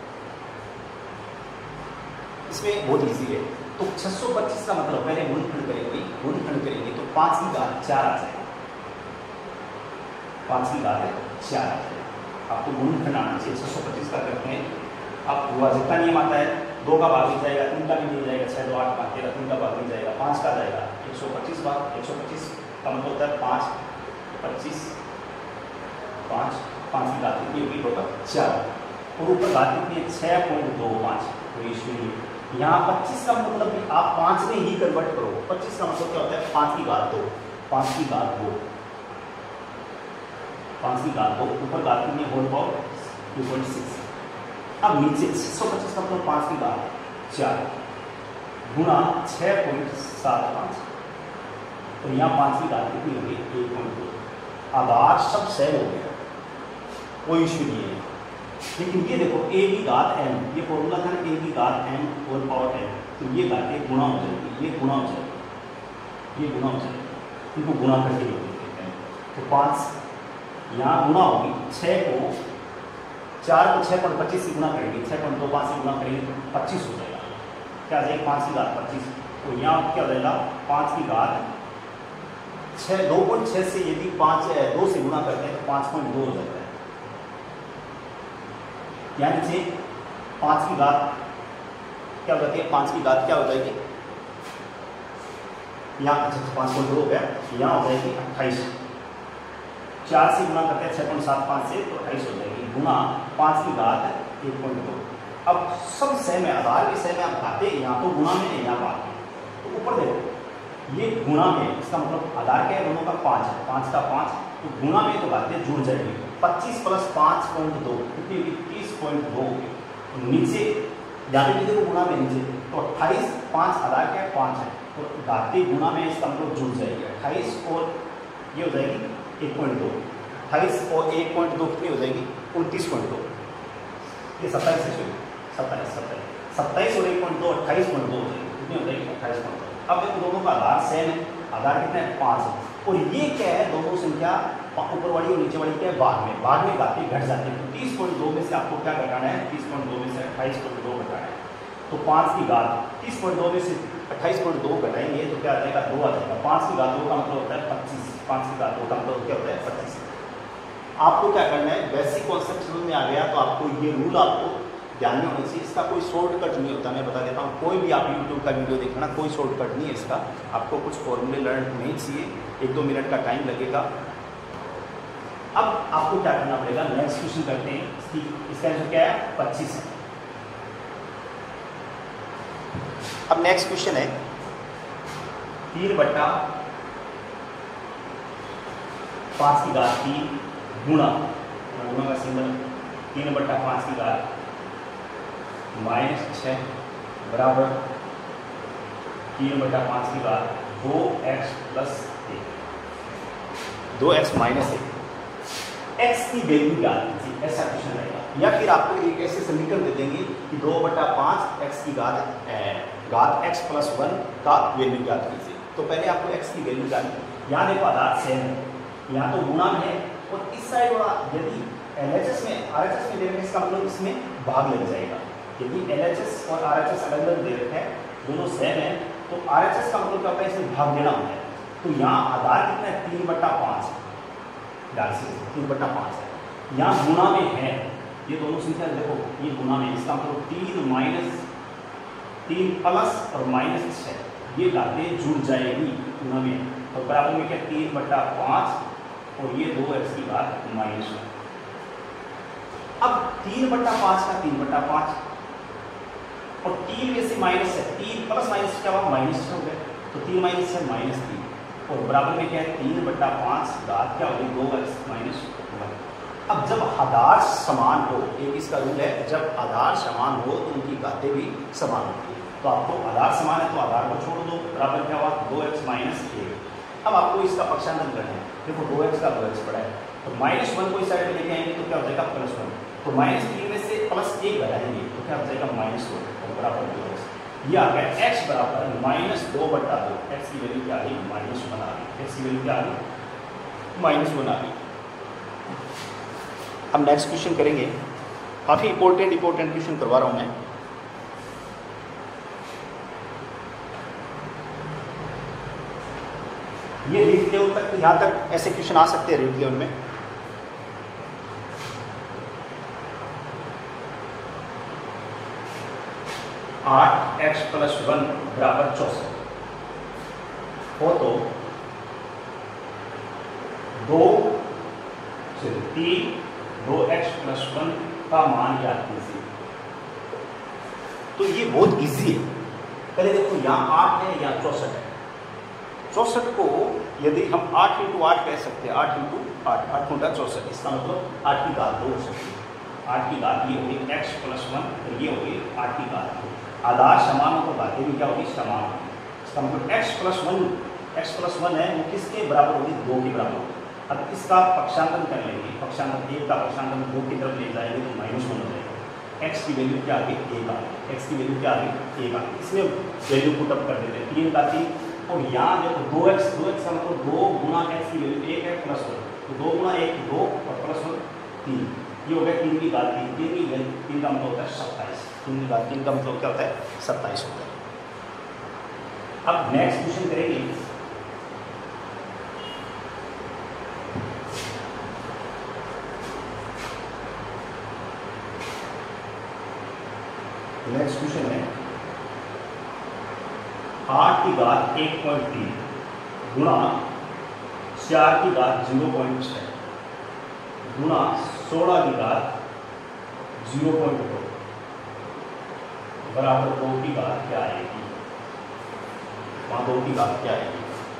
Speaker 1: इसमें बहुत इजी है। तो छह सौ पच्चीस का मतलब पहले गुणनखंड करेंगे, गुणनखंड करेंगे तो पाँच की घात चार आ जाएगा, पाँच की घात चार आ जाएगा। आपको गुणनखंड आना चाहिए। छह सौ पच्चीस का करते हैं, आप विभाजकता नियम आता है, दो का भाग मिल जाएगा, तीन का भी मिल जाएगा, छः दो आठ पाँच तेरह, तीन का भाग मिल जाएगा, पाँच का जाएगा एक सौ पच्चीस भाग, एक सौ पच्चीस का मतलब होता है पाँच पच्चीस पाँच, पाँच की घात कितनी होगी टोटल चार, और ऊपर घात कितनी है छः पॉइंट दो पाँच। तो इसलिए यहाँ पच्चीस का मतलब भी आप पाँच में ही कन्वर्ट करो। पच्चीस का मतलब क्या होता है पाँच की घात दो, पाँच की घात दो, पाँच की घात दो, ऊपर घात कितनी whole power two point six. अब नीचे छः सौ पच्चीस का मतलब पाँच की घात चार गुणा छः पॉइंट सात पाँच, तो यहाँ पाँच की घात कितनी होगी एक पॉइंट दो। आधार सब सेम हो गया, कोई इश्यू नहीं है। लेकिन ये देखो a की घात m, ये फॉर्मूला था ना a की घात m और पावर m, तो ये घातें गुणा हो जाएगी, ये गुणा हो जाएगी, ये गुणा हो जाएगी, इनको गुणा करके लिख देते हैं। तो पाँच यहाँ गुणा होगी, छः को चार को छः पॉइंट पच्चीस से गुणा करेंगे, छः पॉइंट दो पाँच से गुणा करेंगे तो पच्चीस हो जाएगा। क्या आ जाएगा पाँच की घात पच्चीस। तो यहाँ क्या हो जाएगा पाँच की घात छः, दो पॉइंट छः से यदि पाँच दो से गुणा करते हैं तो पाँच पॉइंट दो हो जाता है। यानी से पाँच की घात क्या हो जाती है, पाँच की घात क्या हो जाएगी यहाँ, अच्छा पाँच पॉइंट दो हो गया, यहाँ हो जाएगी अट्ठाईस। चार से गुणा करते हैं छः पॉइंट सात पाँच से तो अट्ठाईस हो जाएगी, गुणा पाँच की घात एक पॉइंट दो। अब सब सेम है, आधार भी सेम है, आप घाते यहाँ तो गुणा में है, यहाँ बात में। तो ऊपर देखो ये गुणा में, इसका मतलब आधार क्या है दोनों का पाँच है, पाँच का पाँच, तो गुणा में तो घाते जुड़ जाएगी। पच्चीस प्लस पाँच पॉइंट दो कितनी होगी तीस पॉइंट दो। तो नीचे यहाँ पे देखो गुणा में नीचे तो अट्ठाईस, पाँच आधार क्या है पाँच है, तो घाते गुणा में इसका मतलब जुड़ जाएगी। अट्ठाईस और ये हो जाएगी एक पॉइंट दो, अट्ठाईस और एक पॉइंट दो कितनी हो जाएगी उनतीस पॉइंट दो, ये सत्ताईस से सत्ताईस सत्ताईस सत्ताईस और एक पॉइंट दो अट्ठाईस पॉइंट दो हो जाएगी, कितनी हो जाएगी अट्ठाईस पॉइंट दो। अब देखो दोनों का आधार सेम है, आधार कितना है पाँच है, और ये क्या है दोनों संख्या ऊपर वाली और नीचे वाली क्या है भाग में, भाग में घाते घट जाते हैं। तो तीस पॉइंट दो में से आपको क्या घटाना है, तीस पॉइंट दो में से अट्ठाईस पॉइंट दो घटाना है। तो पाँच की घात तीस पॉइंट दो में से अट्ठाईस पॉइंट दो घटाएंगे तो क्या आ जाएगा दो आ जाएगा। पाँच की घात दो का मतलब होता है पच्चीस, पाँच की घात दो का मतलब क्या होता है पच्चीस। आपको क्या करना है, बेसिक कॉन्सेप्ट समझ में आ गया तो आपको ये रूल आपको ध्यान में होना चाहिए। इसका कोई शॉर्टकट नहीं होता, मैं बता देता हूँ। कोई भी आप यूट्यूब का वीडियो देखना, कोई शॉर्टकट नहीं है इसका। आपको कुछ फॉर्मूले लर्न नहीं चाहिए, एक दो मिनट का टाइम लगेगा। अब आपको क्या करना पड़ेगा, नेक्स्ट क्वेश्चन करते हैं। इसकी इसका आंसर क्या है पच्चीस है। अब नेक्स्ट क्वेश्चन है तीन बट्टा पाँच की घात तीन गुणा, गुणा का सिंबल तीन बट्टा पाँच की घात माइनस छः बराबर तीन बटा पाँच की घात दो एक्स प्लस एक, दो एक्स माइनस एक। एक्स की वैल्यू क्या कीजिए, ऐसा क्वेश्चन रहेगा। या फिर आपको एक ऐसे समीकरण दे देंगे कि दो बटा पाँच एक्स की घात घात एक्स प्लस वन का वैल्यू ज्ञात कीजिए। तो पहले आपको एक्स की वैल्यू जाननी। यहाँ देखो आधार सेम है, यहाँ तो गुणा में है, और इस साइड वाला यदि एल एच एस में आर एच एस में दे रखे इसका मतलब इसमें भाग लग जाएगा। यदि एल एच एस और आर एच एस अलग अलग दे रखे हैं, दोनों सेम है, तो आर एच एस का मतलब क्या होता है इसमें भाग देना होता है। तो यहाँ आधार कितना है तीन बट्टा पाँच, तीन बट्टा पाँच है, यहाँ गुणा में है, ये दोनों संख्या देखो ये गुणा में, इसका मतलब तीन माइनस तीन प्लस और माइनस छः, ये घातें जुड़ जाएगी गुणा में। तो बराबर में क्या तीन बट्टा पाँच और ये दो एक्स की घात माइनस वन। अब तीन बट्टा पाँच का तीन बट्टा पाँच और तीन में से माइनस है, तीन प्लस माइनस क्या हुआ माइनस हो गया, तो तीन माइनस है माइनस तीन, और बराबर में क्या है तीन बट्टा पाँच घात क्या होगी दो एक्स माइनस वन। अब जब आधार समान हो, एक इसका रूल है, जब आधार समान हो तो उनकी घातें भी समान होती है। तो आपको आधार समान है तो आधार को छोड़ दो, बराबर क्या हुआ दो एक्स माइनस एक। अब आपको इसका पक्षांतर करना है, देखो दो एक्स का दो एक्स पड़ा है, तो माइनस वन को इस साइड में लेके आएंगे तो क्या हो जाएगा प्लस वन, तो माइनस तीन में से प्लस एक घटाएंगे तो क्या हो जाएगा माइनस वन, और बराबर दो एक्स। ये आ गया एक्स बराबर माइनस दो बट्टा दो, एक्स की वैल्यू क्या आ गई माइनस वन आ गई, एक्स की वैल्यू क्या आ गई माइनस वन आ गई। अब नेक्स्ट क्वेश्चन करेंगे, काफ़ी इंपॉर्टेंट इंपॉर्टेंट क्वेश्चन करवा रहा हूँ मैं। ये रीड लेवल तक, यहाँ तक ऐसे क्वेश्चन आ सकते हैं रीड लेवल में। आठ एक्स प्लस वन बराबर चौसठ हो तो दो से तीन दो एक्स प्लस वन का मान याद कीजिए। तो ये बहुत इजी है। पहले देखो यहाँ आठ है या चौसठ है, चौसठ को यदि हम आठ इंटू आठ कह सकते हैं, आठ इंटू आठ, आठ घंटा चौसठ, इसका मतलब आठ की घात दो हो सकती है। आठ की घात ये होगी एक्स प्लस वन, और ये होगी आठ की घात दो। आधार समान हो तो घातें भी क्या होगी समान होगी। इसका मतलब x plus one, x plus one है वो किसके बराबर होगी दो के बराबर होगी। अब इसका पक्षांतर कर लेंगे, पक्षांतर एक का पक्षांतर दो की तरफ ले जाएंगे तो माइनस वन हो जाएगा। एक्स की वैल्यू क्या आ गई एक आ गई, एक्स की वैल्यू क्या आ गई एक आ गई। इसमें वैल्यू पुट अप कर देते हैं, तीन का तीन, और यहाँ देखो दो एक्स, दो एक्स का मतलब दो गुना एक्स की वैल्यू एक है प्लस वन, तो दो गुना एक दो और प्लस वन तीन, ये हो गया तीन की घात तीन, तीन की वैल्यू तीन का मतलब होता है सत्ताईस, तीन की घात तीन का मतलब क्या होता है सत्ताईस होता है। अब नेक्स्ट क्वेश्चन करेंगे, नेक्स्ट क्वेश्चन है आठ की घात एक पॉइंट तीन गुणा चार की घात जीरो पॉइंट छः गुणा सोलह की घात जीरो पॉइंट दो बराबर दो की घात क्या आएगी। वहाँ दो की घात क्या आएगी,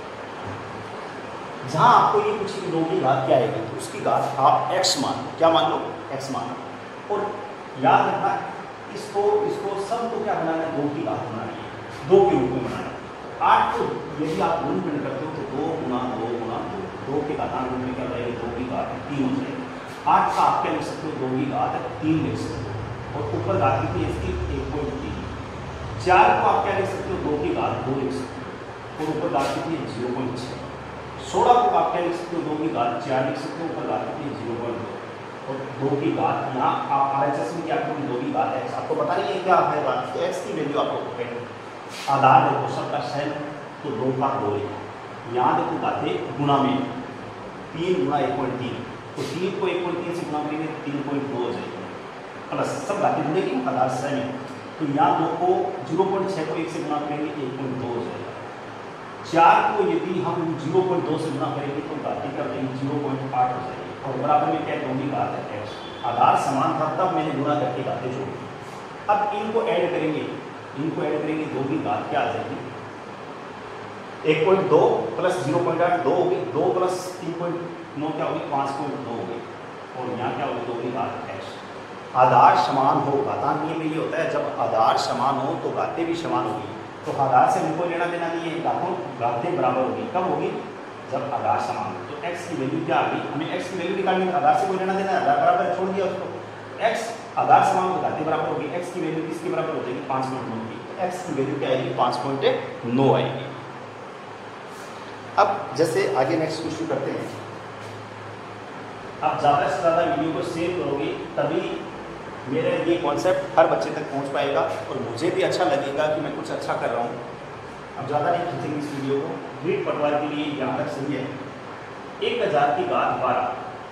Speaker 1: जहाँ आपको ये पूछे कि दो की घात क्या आएगी तो उसकी घात आप x मान लो, क्या मान लो x मान लो। और याद रखना इसको इसको सब को क्या बनाना है, दो की घात बनानी है, दो के रूप में बनाना है। आठ को यदि आप गुणन करते हो तो दो गुना दो गुना दो, दो के घातांक रूप में क्या रहेगा दो की घात तीन हो जाएगी। आठ का आप क्या लिख सकते हो दो की घात तीन लिख सकते हो, और ऊपर घात कितनी है इसकी एक पॉइंट तीन। चार को आप क्या लिख सकते हो दो की घात दो लिख सकते हो, और ऊपर घात कितनी है जीरो पॉइंट छः। सोलह को आप क्या लिख सकते हो दो की घात चार लिख सकते हो, ऊपर घात कितनी है जीरो पॉइंट दो, और दो की घात यहाँ आप आर एच एस में क्या करोगे दो की घात एक्स, आपको पता नहीं है क्या है बात, तो एक्स की वैल्यू आपको आधार देखो सबका सेम, तो दो का दो लिखा। यहाँ देखो घातें गुणा में तीन गुणा एक पॉइंट तीन, तो तीन को एक पॉइंट तीन से गुणा करेंगे तीन पॉइंट दो हो जाएगी, प्लस सब घातें जुड़ेगी आधार सेम है, तो यहाँ दो को जीरो पॉइंट छः को एक से गुणा करेंगे एक पॉइंट दो हो जाएगा। चार को यदि हम जीरो पॉइंट दो से गुणा करेंगे तो घातें क्या हो जाएगी जीरो पॉइंट आठ हो जाएगी, और बराबर में क्या दो की घात है एक्स। आधार समान था तब मैंने गुणा करके घातें जोड़ी। अब इनको ऐड करेंगे, इनको ऐड करेंगे दो की घात क्या आ जाएगी एक पॉइंट दो प्लस जीरो पॉइंट आठ दो होगी, दो प्लस तीन पॉइंट नौ क्या होगी पाँच पॉइंट दो होगी, और यहाँ क्या होगी दो की घात एक्स। आधार समान हो, घातांक नियम में ये होता है जब आधार समान हो तो घातें भी समान होगी, तो आधार से हमको लेना देना नहीं है, घातों घातें बराबर होगी, कब होगी जब आधार समान हो। तो x की वैल्यू क्या आ गई, हमें x की वैल्यू निकालनी है, आधार से कोई लेना देना है, आधार बराबर छोड़ दिया उसको, x आधार समान हो घातें बराबर होगी, x की वैल्यू किसके बराबर हो जाएगी पाँच पॉइंट नौ की, तो x की वैल्यू क्या आएगी पाँच पॉइंट नौ आएगी। अब जैसे आगे नेक्स्ट क्वेश्चन करते हैं, आप ज़्यादा से ज़्यादा वीडियो को शेयर करोगे तभी मेरा ये कॉन्सेप्ट हर बच्चे तक पहुंच पाएगा, और मुझे भी अच्छा लगेगा कि मैं कुछ अच्छा कर रहा हूँ। अब ज़्यादा नहीं खींचेंगे इस वीडियो को, रीड पटवार के लिए यहाँ तक सही है। एक हज़ार की घात बारह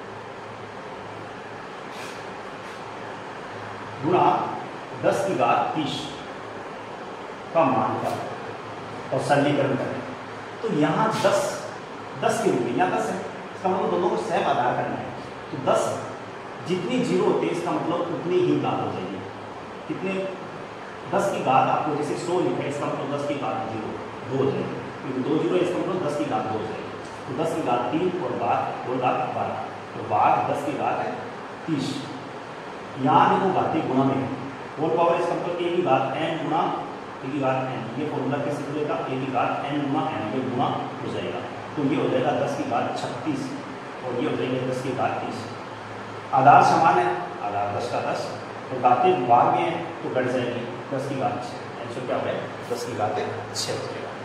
Speaker 1: गुणा दस की घात तीस का मान क्या, और सरलीकरण करें तो यहाँ दस दस के रूप में यहाँ दस है, इसका मतलब दोनों को सेम आधार करना है, तो दस जितनी जीरो होते हैं इसका मतलब उतनी ही घात हो जाएगी। कितने दस की घात आपको जैसे सौ लिखा है, इसका मतलब दस की घात जीरो दो हो जाएगी, क्योंकि दो जीरो इसका मतलब दस की घात दो हो जाएगी, तो दस की घात तीन और घात और घात बारह, तो बाघ दस की घात है तीस। यहाँ देखो घातीय गुणा में होल पावर इसका मतलब ए की घात एन गुणा ए की घात एन, ये फॉर्मूला कैसे खुलेगा, ए की घात एन गुणा एन, ये गुणा हो जाएगा तो ये हो जाएगा दस की घात छत्तीस और ये हो जाएगा दस की घात तीस। आधार समान है, आधार दस का दस, तो घातीय भाग में है तो घट जाएगी दस की घात छः, आंसर क्या है दस की घात छः हो जाएगा।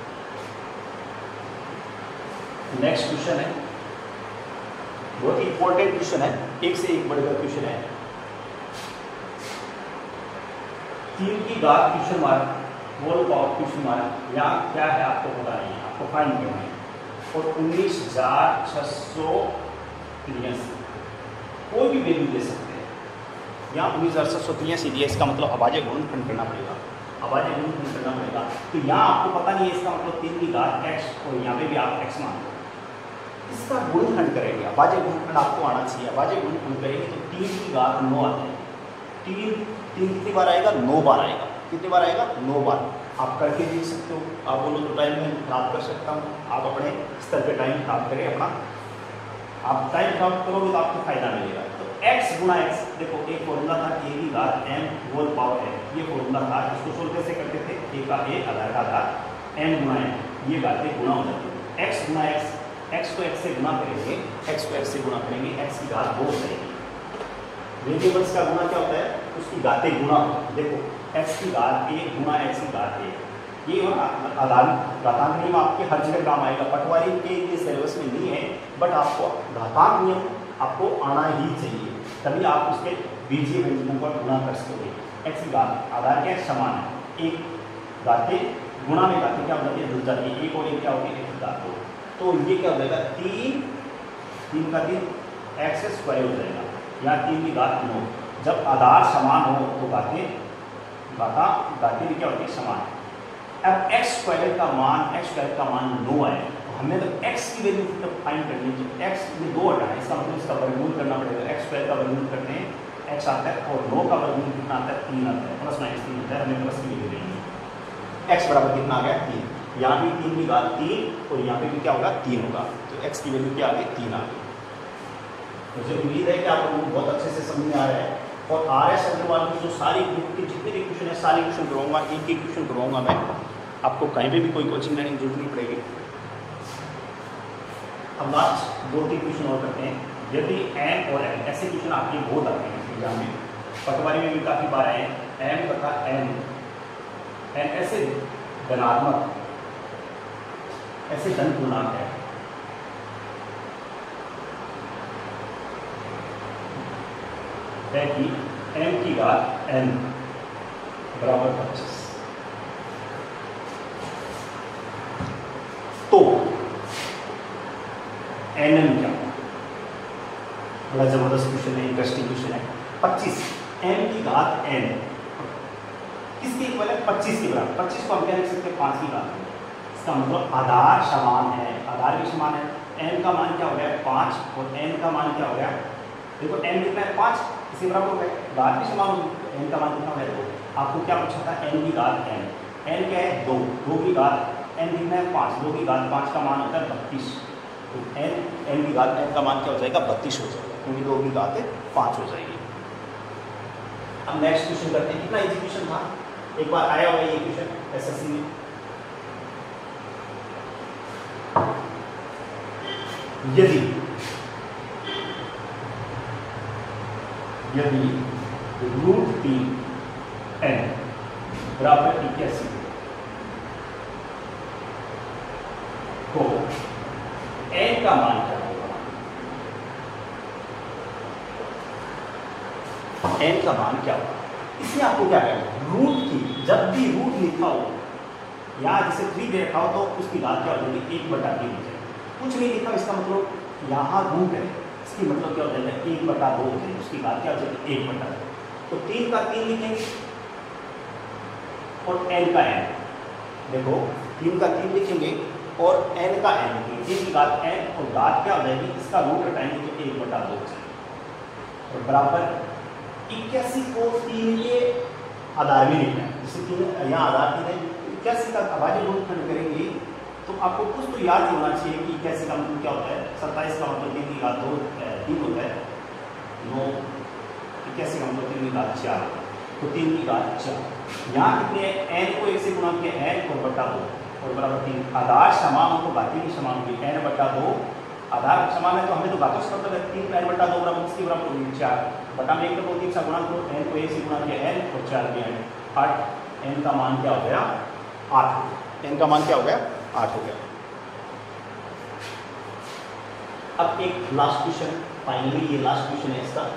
Speaker 1: नेक्स्ट क्वेश्चन है, बहुत इंपॉर्टेंट क्वेश्चन है, एक से एक बढ़कर क्वेश्चन है। तीन की घात question mark whole power question mark, यहाँ क्या है आपको पता नहीं है, आपको फाइंड करना है। और उन्नीस हजार छह सौ तिरासी कोई भी वैल्यू दे सकते हैं। यहाँ उन्नीस हजार छह सौ तिरासी दिया, इसका मतलब अभाज्य गुणनखंड करना पड़ेगा, अभाज्य गुणनखंड करना पड़ेगा। तो यहाँ आपको पता नहीं है, इसका मतलब तीन की घात एक्स और यहाँ पे भी आप एक्स मान लो, इसका गुणनखंड करेंगे, अभाज्य गुणनखंड आपको आना चाहिए। अभाज्य गुणनखंड करेंगे तो तीन की घात नौ आ जाएगी। तीन तीन कितनी बार आएगा, नौ बार आएगा। कितनी बार आएगा, नौ बार। आप करके देख सकते हो, आप बोलो तो टाइम में खराब कर सकता हूँ, आप अपने स्तर पे टाइम खराब करें अपना, आप टाइम खराब करोगे तो आपको फायदा मिलेगा। तो x गुणा एक्स, देखो एक फॉर्मूला था a की घात m होल पावर है, ये फॉर्मूला था, इसको सोल्व कैसे करते थे, a का a आधार का आधार m गुणा m, ये बातें गुणा हो जाती है। x गुणा x, x को x से गुणा करेंगे, x को x से गुणा करेंगे, x की घात दो हो जाएगी। वेरिएबल्स का गुणा क्या होता है, उसकी घातें गुणा। देखो x की घात a गुणा x की घात a, ये आधार घातांक नियम आपके हर जगह काम आएगा। पटवारी के ये सिलेबस में नहीं है, बट आपको घातांक नियम आपको आना ही चाहिए, तभी आप उसके बीजीय व्यंजकों का गुणा कर सकोगे। x की घात आधार क्या समान है, एक घातें गुणा में घातें क्या हो जाती है, जुड़ जाती है, एक और एक क्या होती है, एक घात दो। तो ये क्या हो जाएगा, तीन तीन का तीन एक्स स्क्वायर हो जाएगा, यहाँ तीन की घात नौ। जब आधार समान हो तो घातें घाता घातें क्या होती है, समान। अब एक्स स्क्वायर का मान एक्स स्क्वायर का मान नौ आए, तो हमें तो एक्स की वैल्यू तब फाइंड करनी है। एक्स में दो हटाना है, इसका मतलब इसका वर्गमूल करना पड़ेगा। एक्स स्क्वायर का वर्गमूल करते हैं, एक्स आता है, और नौ का वर्गमूल कितना आता है, तीन आता है, प्लस माइनस तीन आता है, हमें प्लस की वैल्यू देनी है। एक्स बराबर कितना आ गया, तीन। यहाँ भी तीन की घात तीन और यहाँ पे भी क्या होगा, तीन होगा, तो एक्स की वैल्यू क्या आ गई, तीन आ गई। मुझे उम्मीद है कि आप लोगों को बहुत अच्छे से समझ में आ रहा है। और आर एस अग्रवाल की जो सारी ग्रुप के जितने भी क्वेश्चन है, सारे क्वेश्चन करवाऊंगा, एक एक क्वेश्चन करवाऊंगा मैं, आपको कहीं पे भी कोई कोचिंग लेने की जरूरत नहीं पड़ेगी। अब लास्ट दो तीन क्वेश्चन और करते हैं। यदि एम और एन, ऐसे क्वेश्चन आपके बहुत आते हैं एग्जाम में, पटवारी में भी काफ़ी बार आए, एम तथा एन, एन ऐसे धनात्मक, ऐसे धन पूर्णांक है, है कि m की घात n बराबर पच्चीस। तो nm क्या, बड़ा जबरदस्त क्वेश्चन है, इंटरेस्टिंग क्वेश्चन है। पच्चीस m की घात n किसके इक्वल है, पच्चीस के बराबर। पच्चीस को हम क्या लिख सकते हैं, पाँच की घात। इसका मतलब आधार समान है, आधार भी समान है। n का मान क्या हो गया, पाँच, और n का मान क्या हो गया, देखो n कितना है, पाँच, इसी बराबर हो गया, घात भी समान होगी, n का मान कितना है, दो। आपको क्या पूछा था, n की घात n, n क्या है, दो, दो की घात n कितना है, पाँच, दो की घात पाँच का मान होता है बत्तीस। तो n n की घात n का मान क्या हो जाएगा, बत्तीस हो जाएगा, क्योंकि दो की घात पाँच हो जाएगी। अब नेक्स्ट क्वेश्चन करते हैं। कितना इजी क्वेश्चन था, एक बार आया हुआ ये क्वेश्चन एसएससी में। यदि यदि रूट तीन एन बराबर इक्यासी तो एन का मान क्या होगा, एन का मान क्या होगा। इसमें आपको क्या करना, रूट की जब भी रूट लिखा हो, यहाँ जैसे थ्री दे रखा हो तो उसकी घात क्या हो जाएगी, एक बटा तीन हो जाएगी। कुछ नहीं लिखा, इसका मतलब यहाँ रूट है, इसकी मतलब क्या हो जाएगा, एक बटा दो हो जाएगी, उसकी घात क्या हो जाएगी, एक बटा दो। तो तीन का तीन लिखेंगे और एन का एन, देखो तीन का तीन लिखेंगे और एन का एन लिखेंगे, तीन की घात एन और घात क्या हो जाएगी, इसका रूट हटाएंगे तो एक बटा दो हो जाएगी। और बराबर इक्यासी को तीन के आधार में लिखना है, जैसे तीन यहाँ आधार तीन है, इक्यासी का अभाज्य गुणनखंड करेंगे तो आपको कुछ तो याद ही होना चाहिए कि इक्यासी का मतलब क्या होता है। सत्ताईस का मतलब तीन की घात दो तीन होता है, नौ। इक्यासी का मतलब तीन की घात चार, तो तीन की घात चार। यहाँ कितने एन को एक से गुणा किया, एन और बटा दो और बराबर तीन। आधार समान तो घाती की समान होगी, एन बटा दो। आधार समान है तो हमें तो घातों से मतलब है, तीन एन बटा दो बराबर किसके बराबर होगी, चार। बटा में एक का दो तीन सा गुणा करो, एन को एक से गुणा किया एन और चार किया एन, आठ। एन का मान क्या हो गया, आठ। एन का मान क्या हो गया, आठ हो गया। अब एक लास्ट क्वेश्चन, फाइनली ये लास्ट क्वेश्चन है इसका,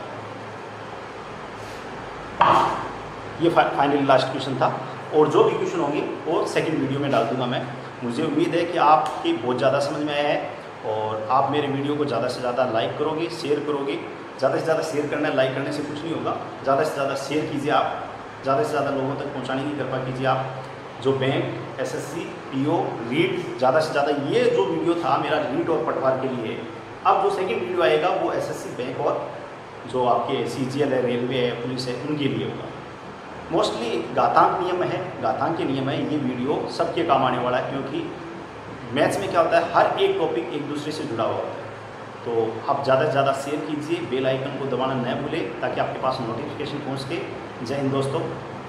Speaker 1: ये फाइनली लास्ट क्वेश्चन था। और जो भी क्वेश्चन होंगे वो सेकंड वीडियो में डाल दूंगा मैं। मुझे उम्मीद है कि आपकी बहुत ज़्यादा समझ में आया है और आप मेरे वीडियो को ज़्यादा से ज़्यादा लाइक करोगे, शेयर करोगे। ज़्यादा से ज़्यादा शेयर करना है, लाइक करने से कुछ नहीं होगा। ज़्यादा से ज़्यादा शेयर कीजिए, आप ज़्यादा से ज़्यादा लोगों तक पहुँचाने की कृपा कीजिए। आप जो बैंक, एसएससी, पीओ, रीट, ज़्यादा से ज़्यादा ये जो वीडियो था मेरा रीट और पटवार के लिए, अब जो सेकंड वीडियो आएगा वो एसएससी, बैंक और जो आपके सीजीएल है, रेलवे है, पुलिस है, उनके लिए होगा। मोस्टली घातांक नियम है, घातांक के नियम है, ये वीडियो सबके काम आने वाला है, क्योंकि मैथ्स में क्या होता है, हर एक टॉपिक एक दूसरे से जुड़ा हुआ होता है। तो आप ज़्यादा से ज़्यादा शेयर कीजिए, बेल आइकन को दबाना न भूलें ताकि आपके पास नोटिफिकेशन पहुँच के। जय हिंद दोस्तों।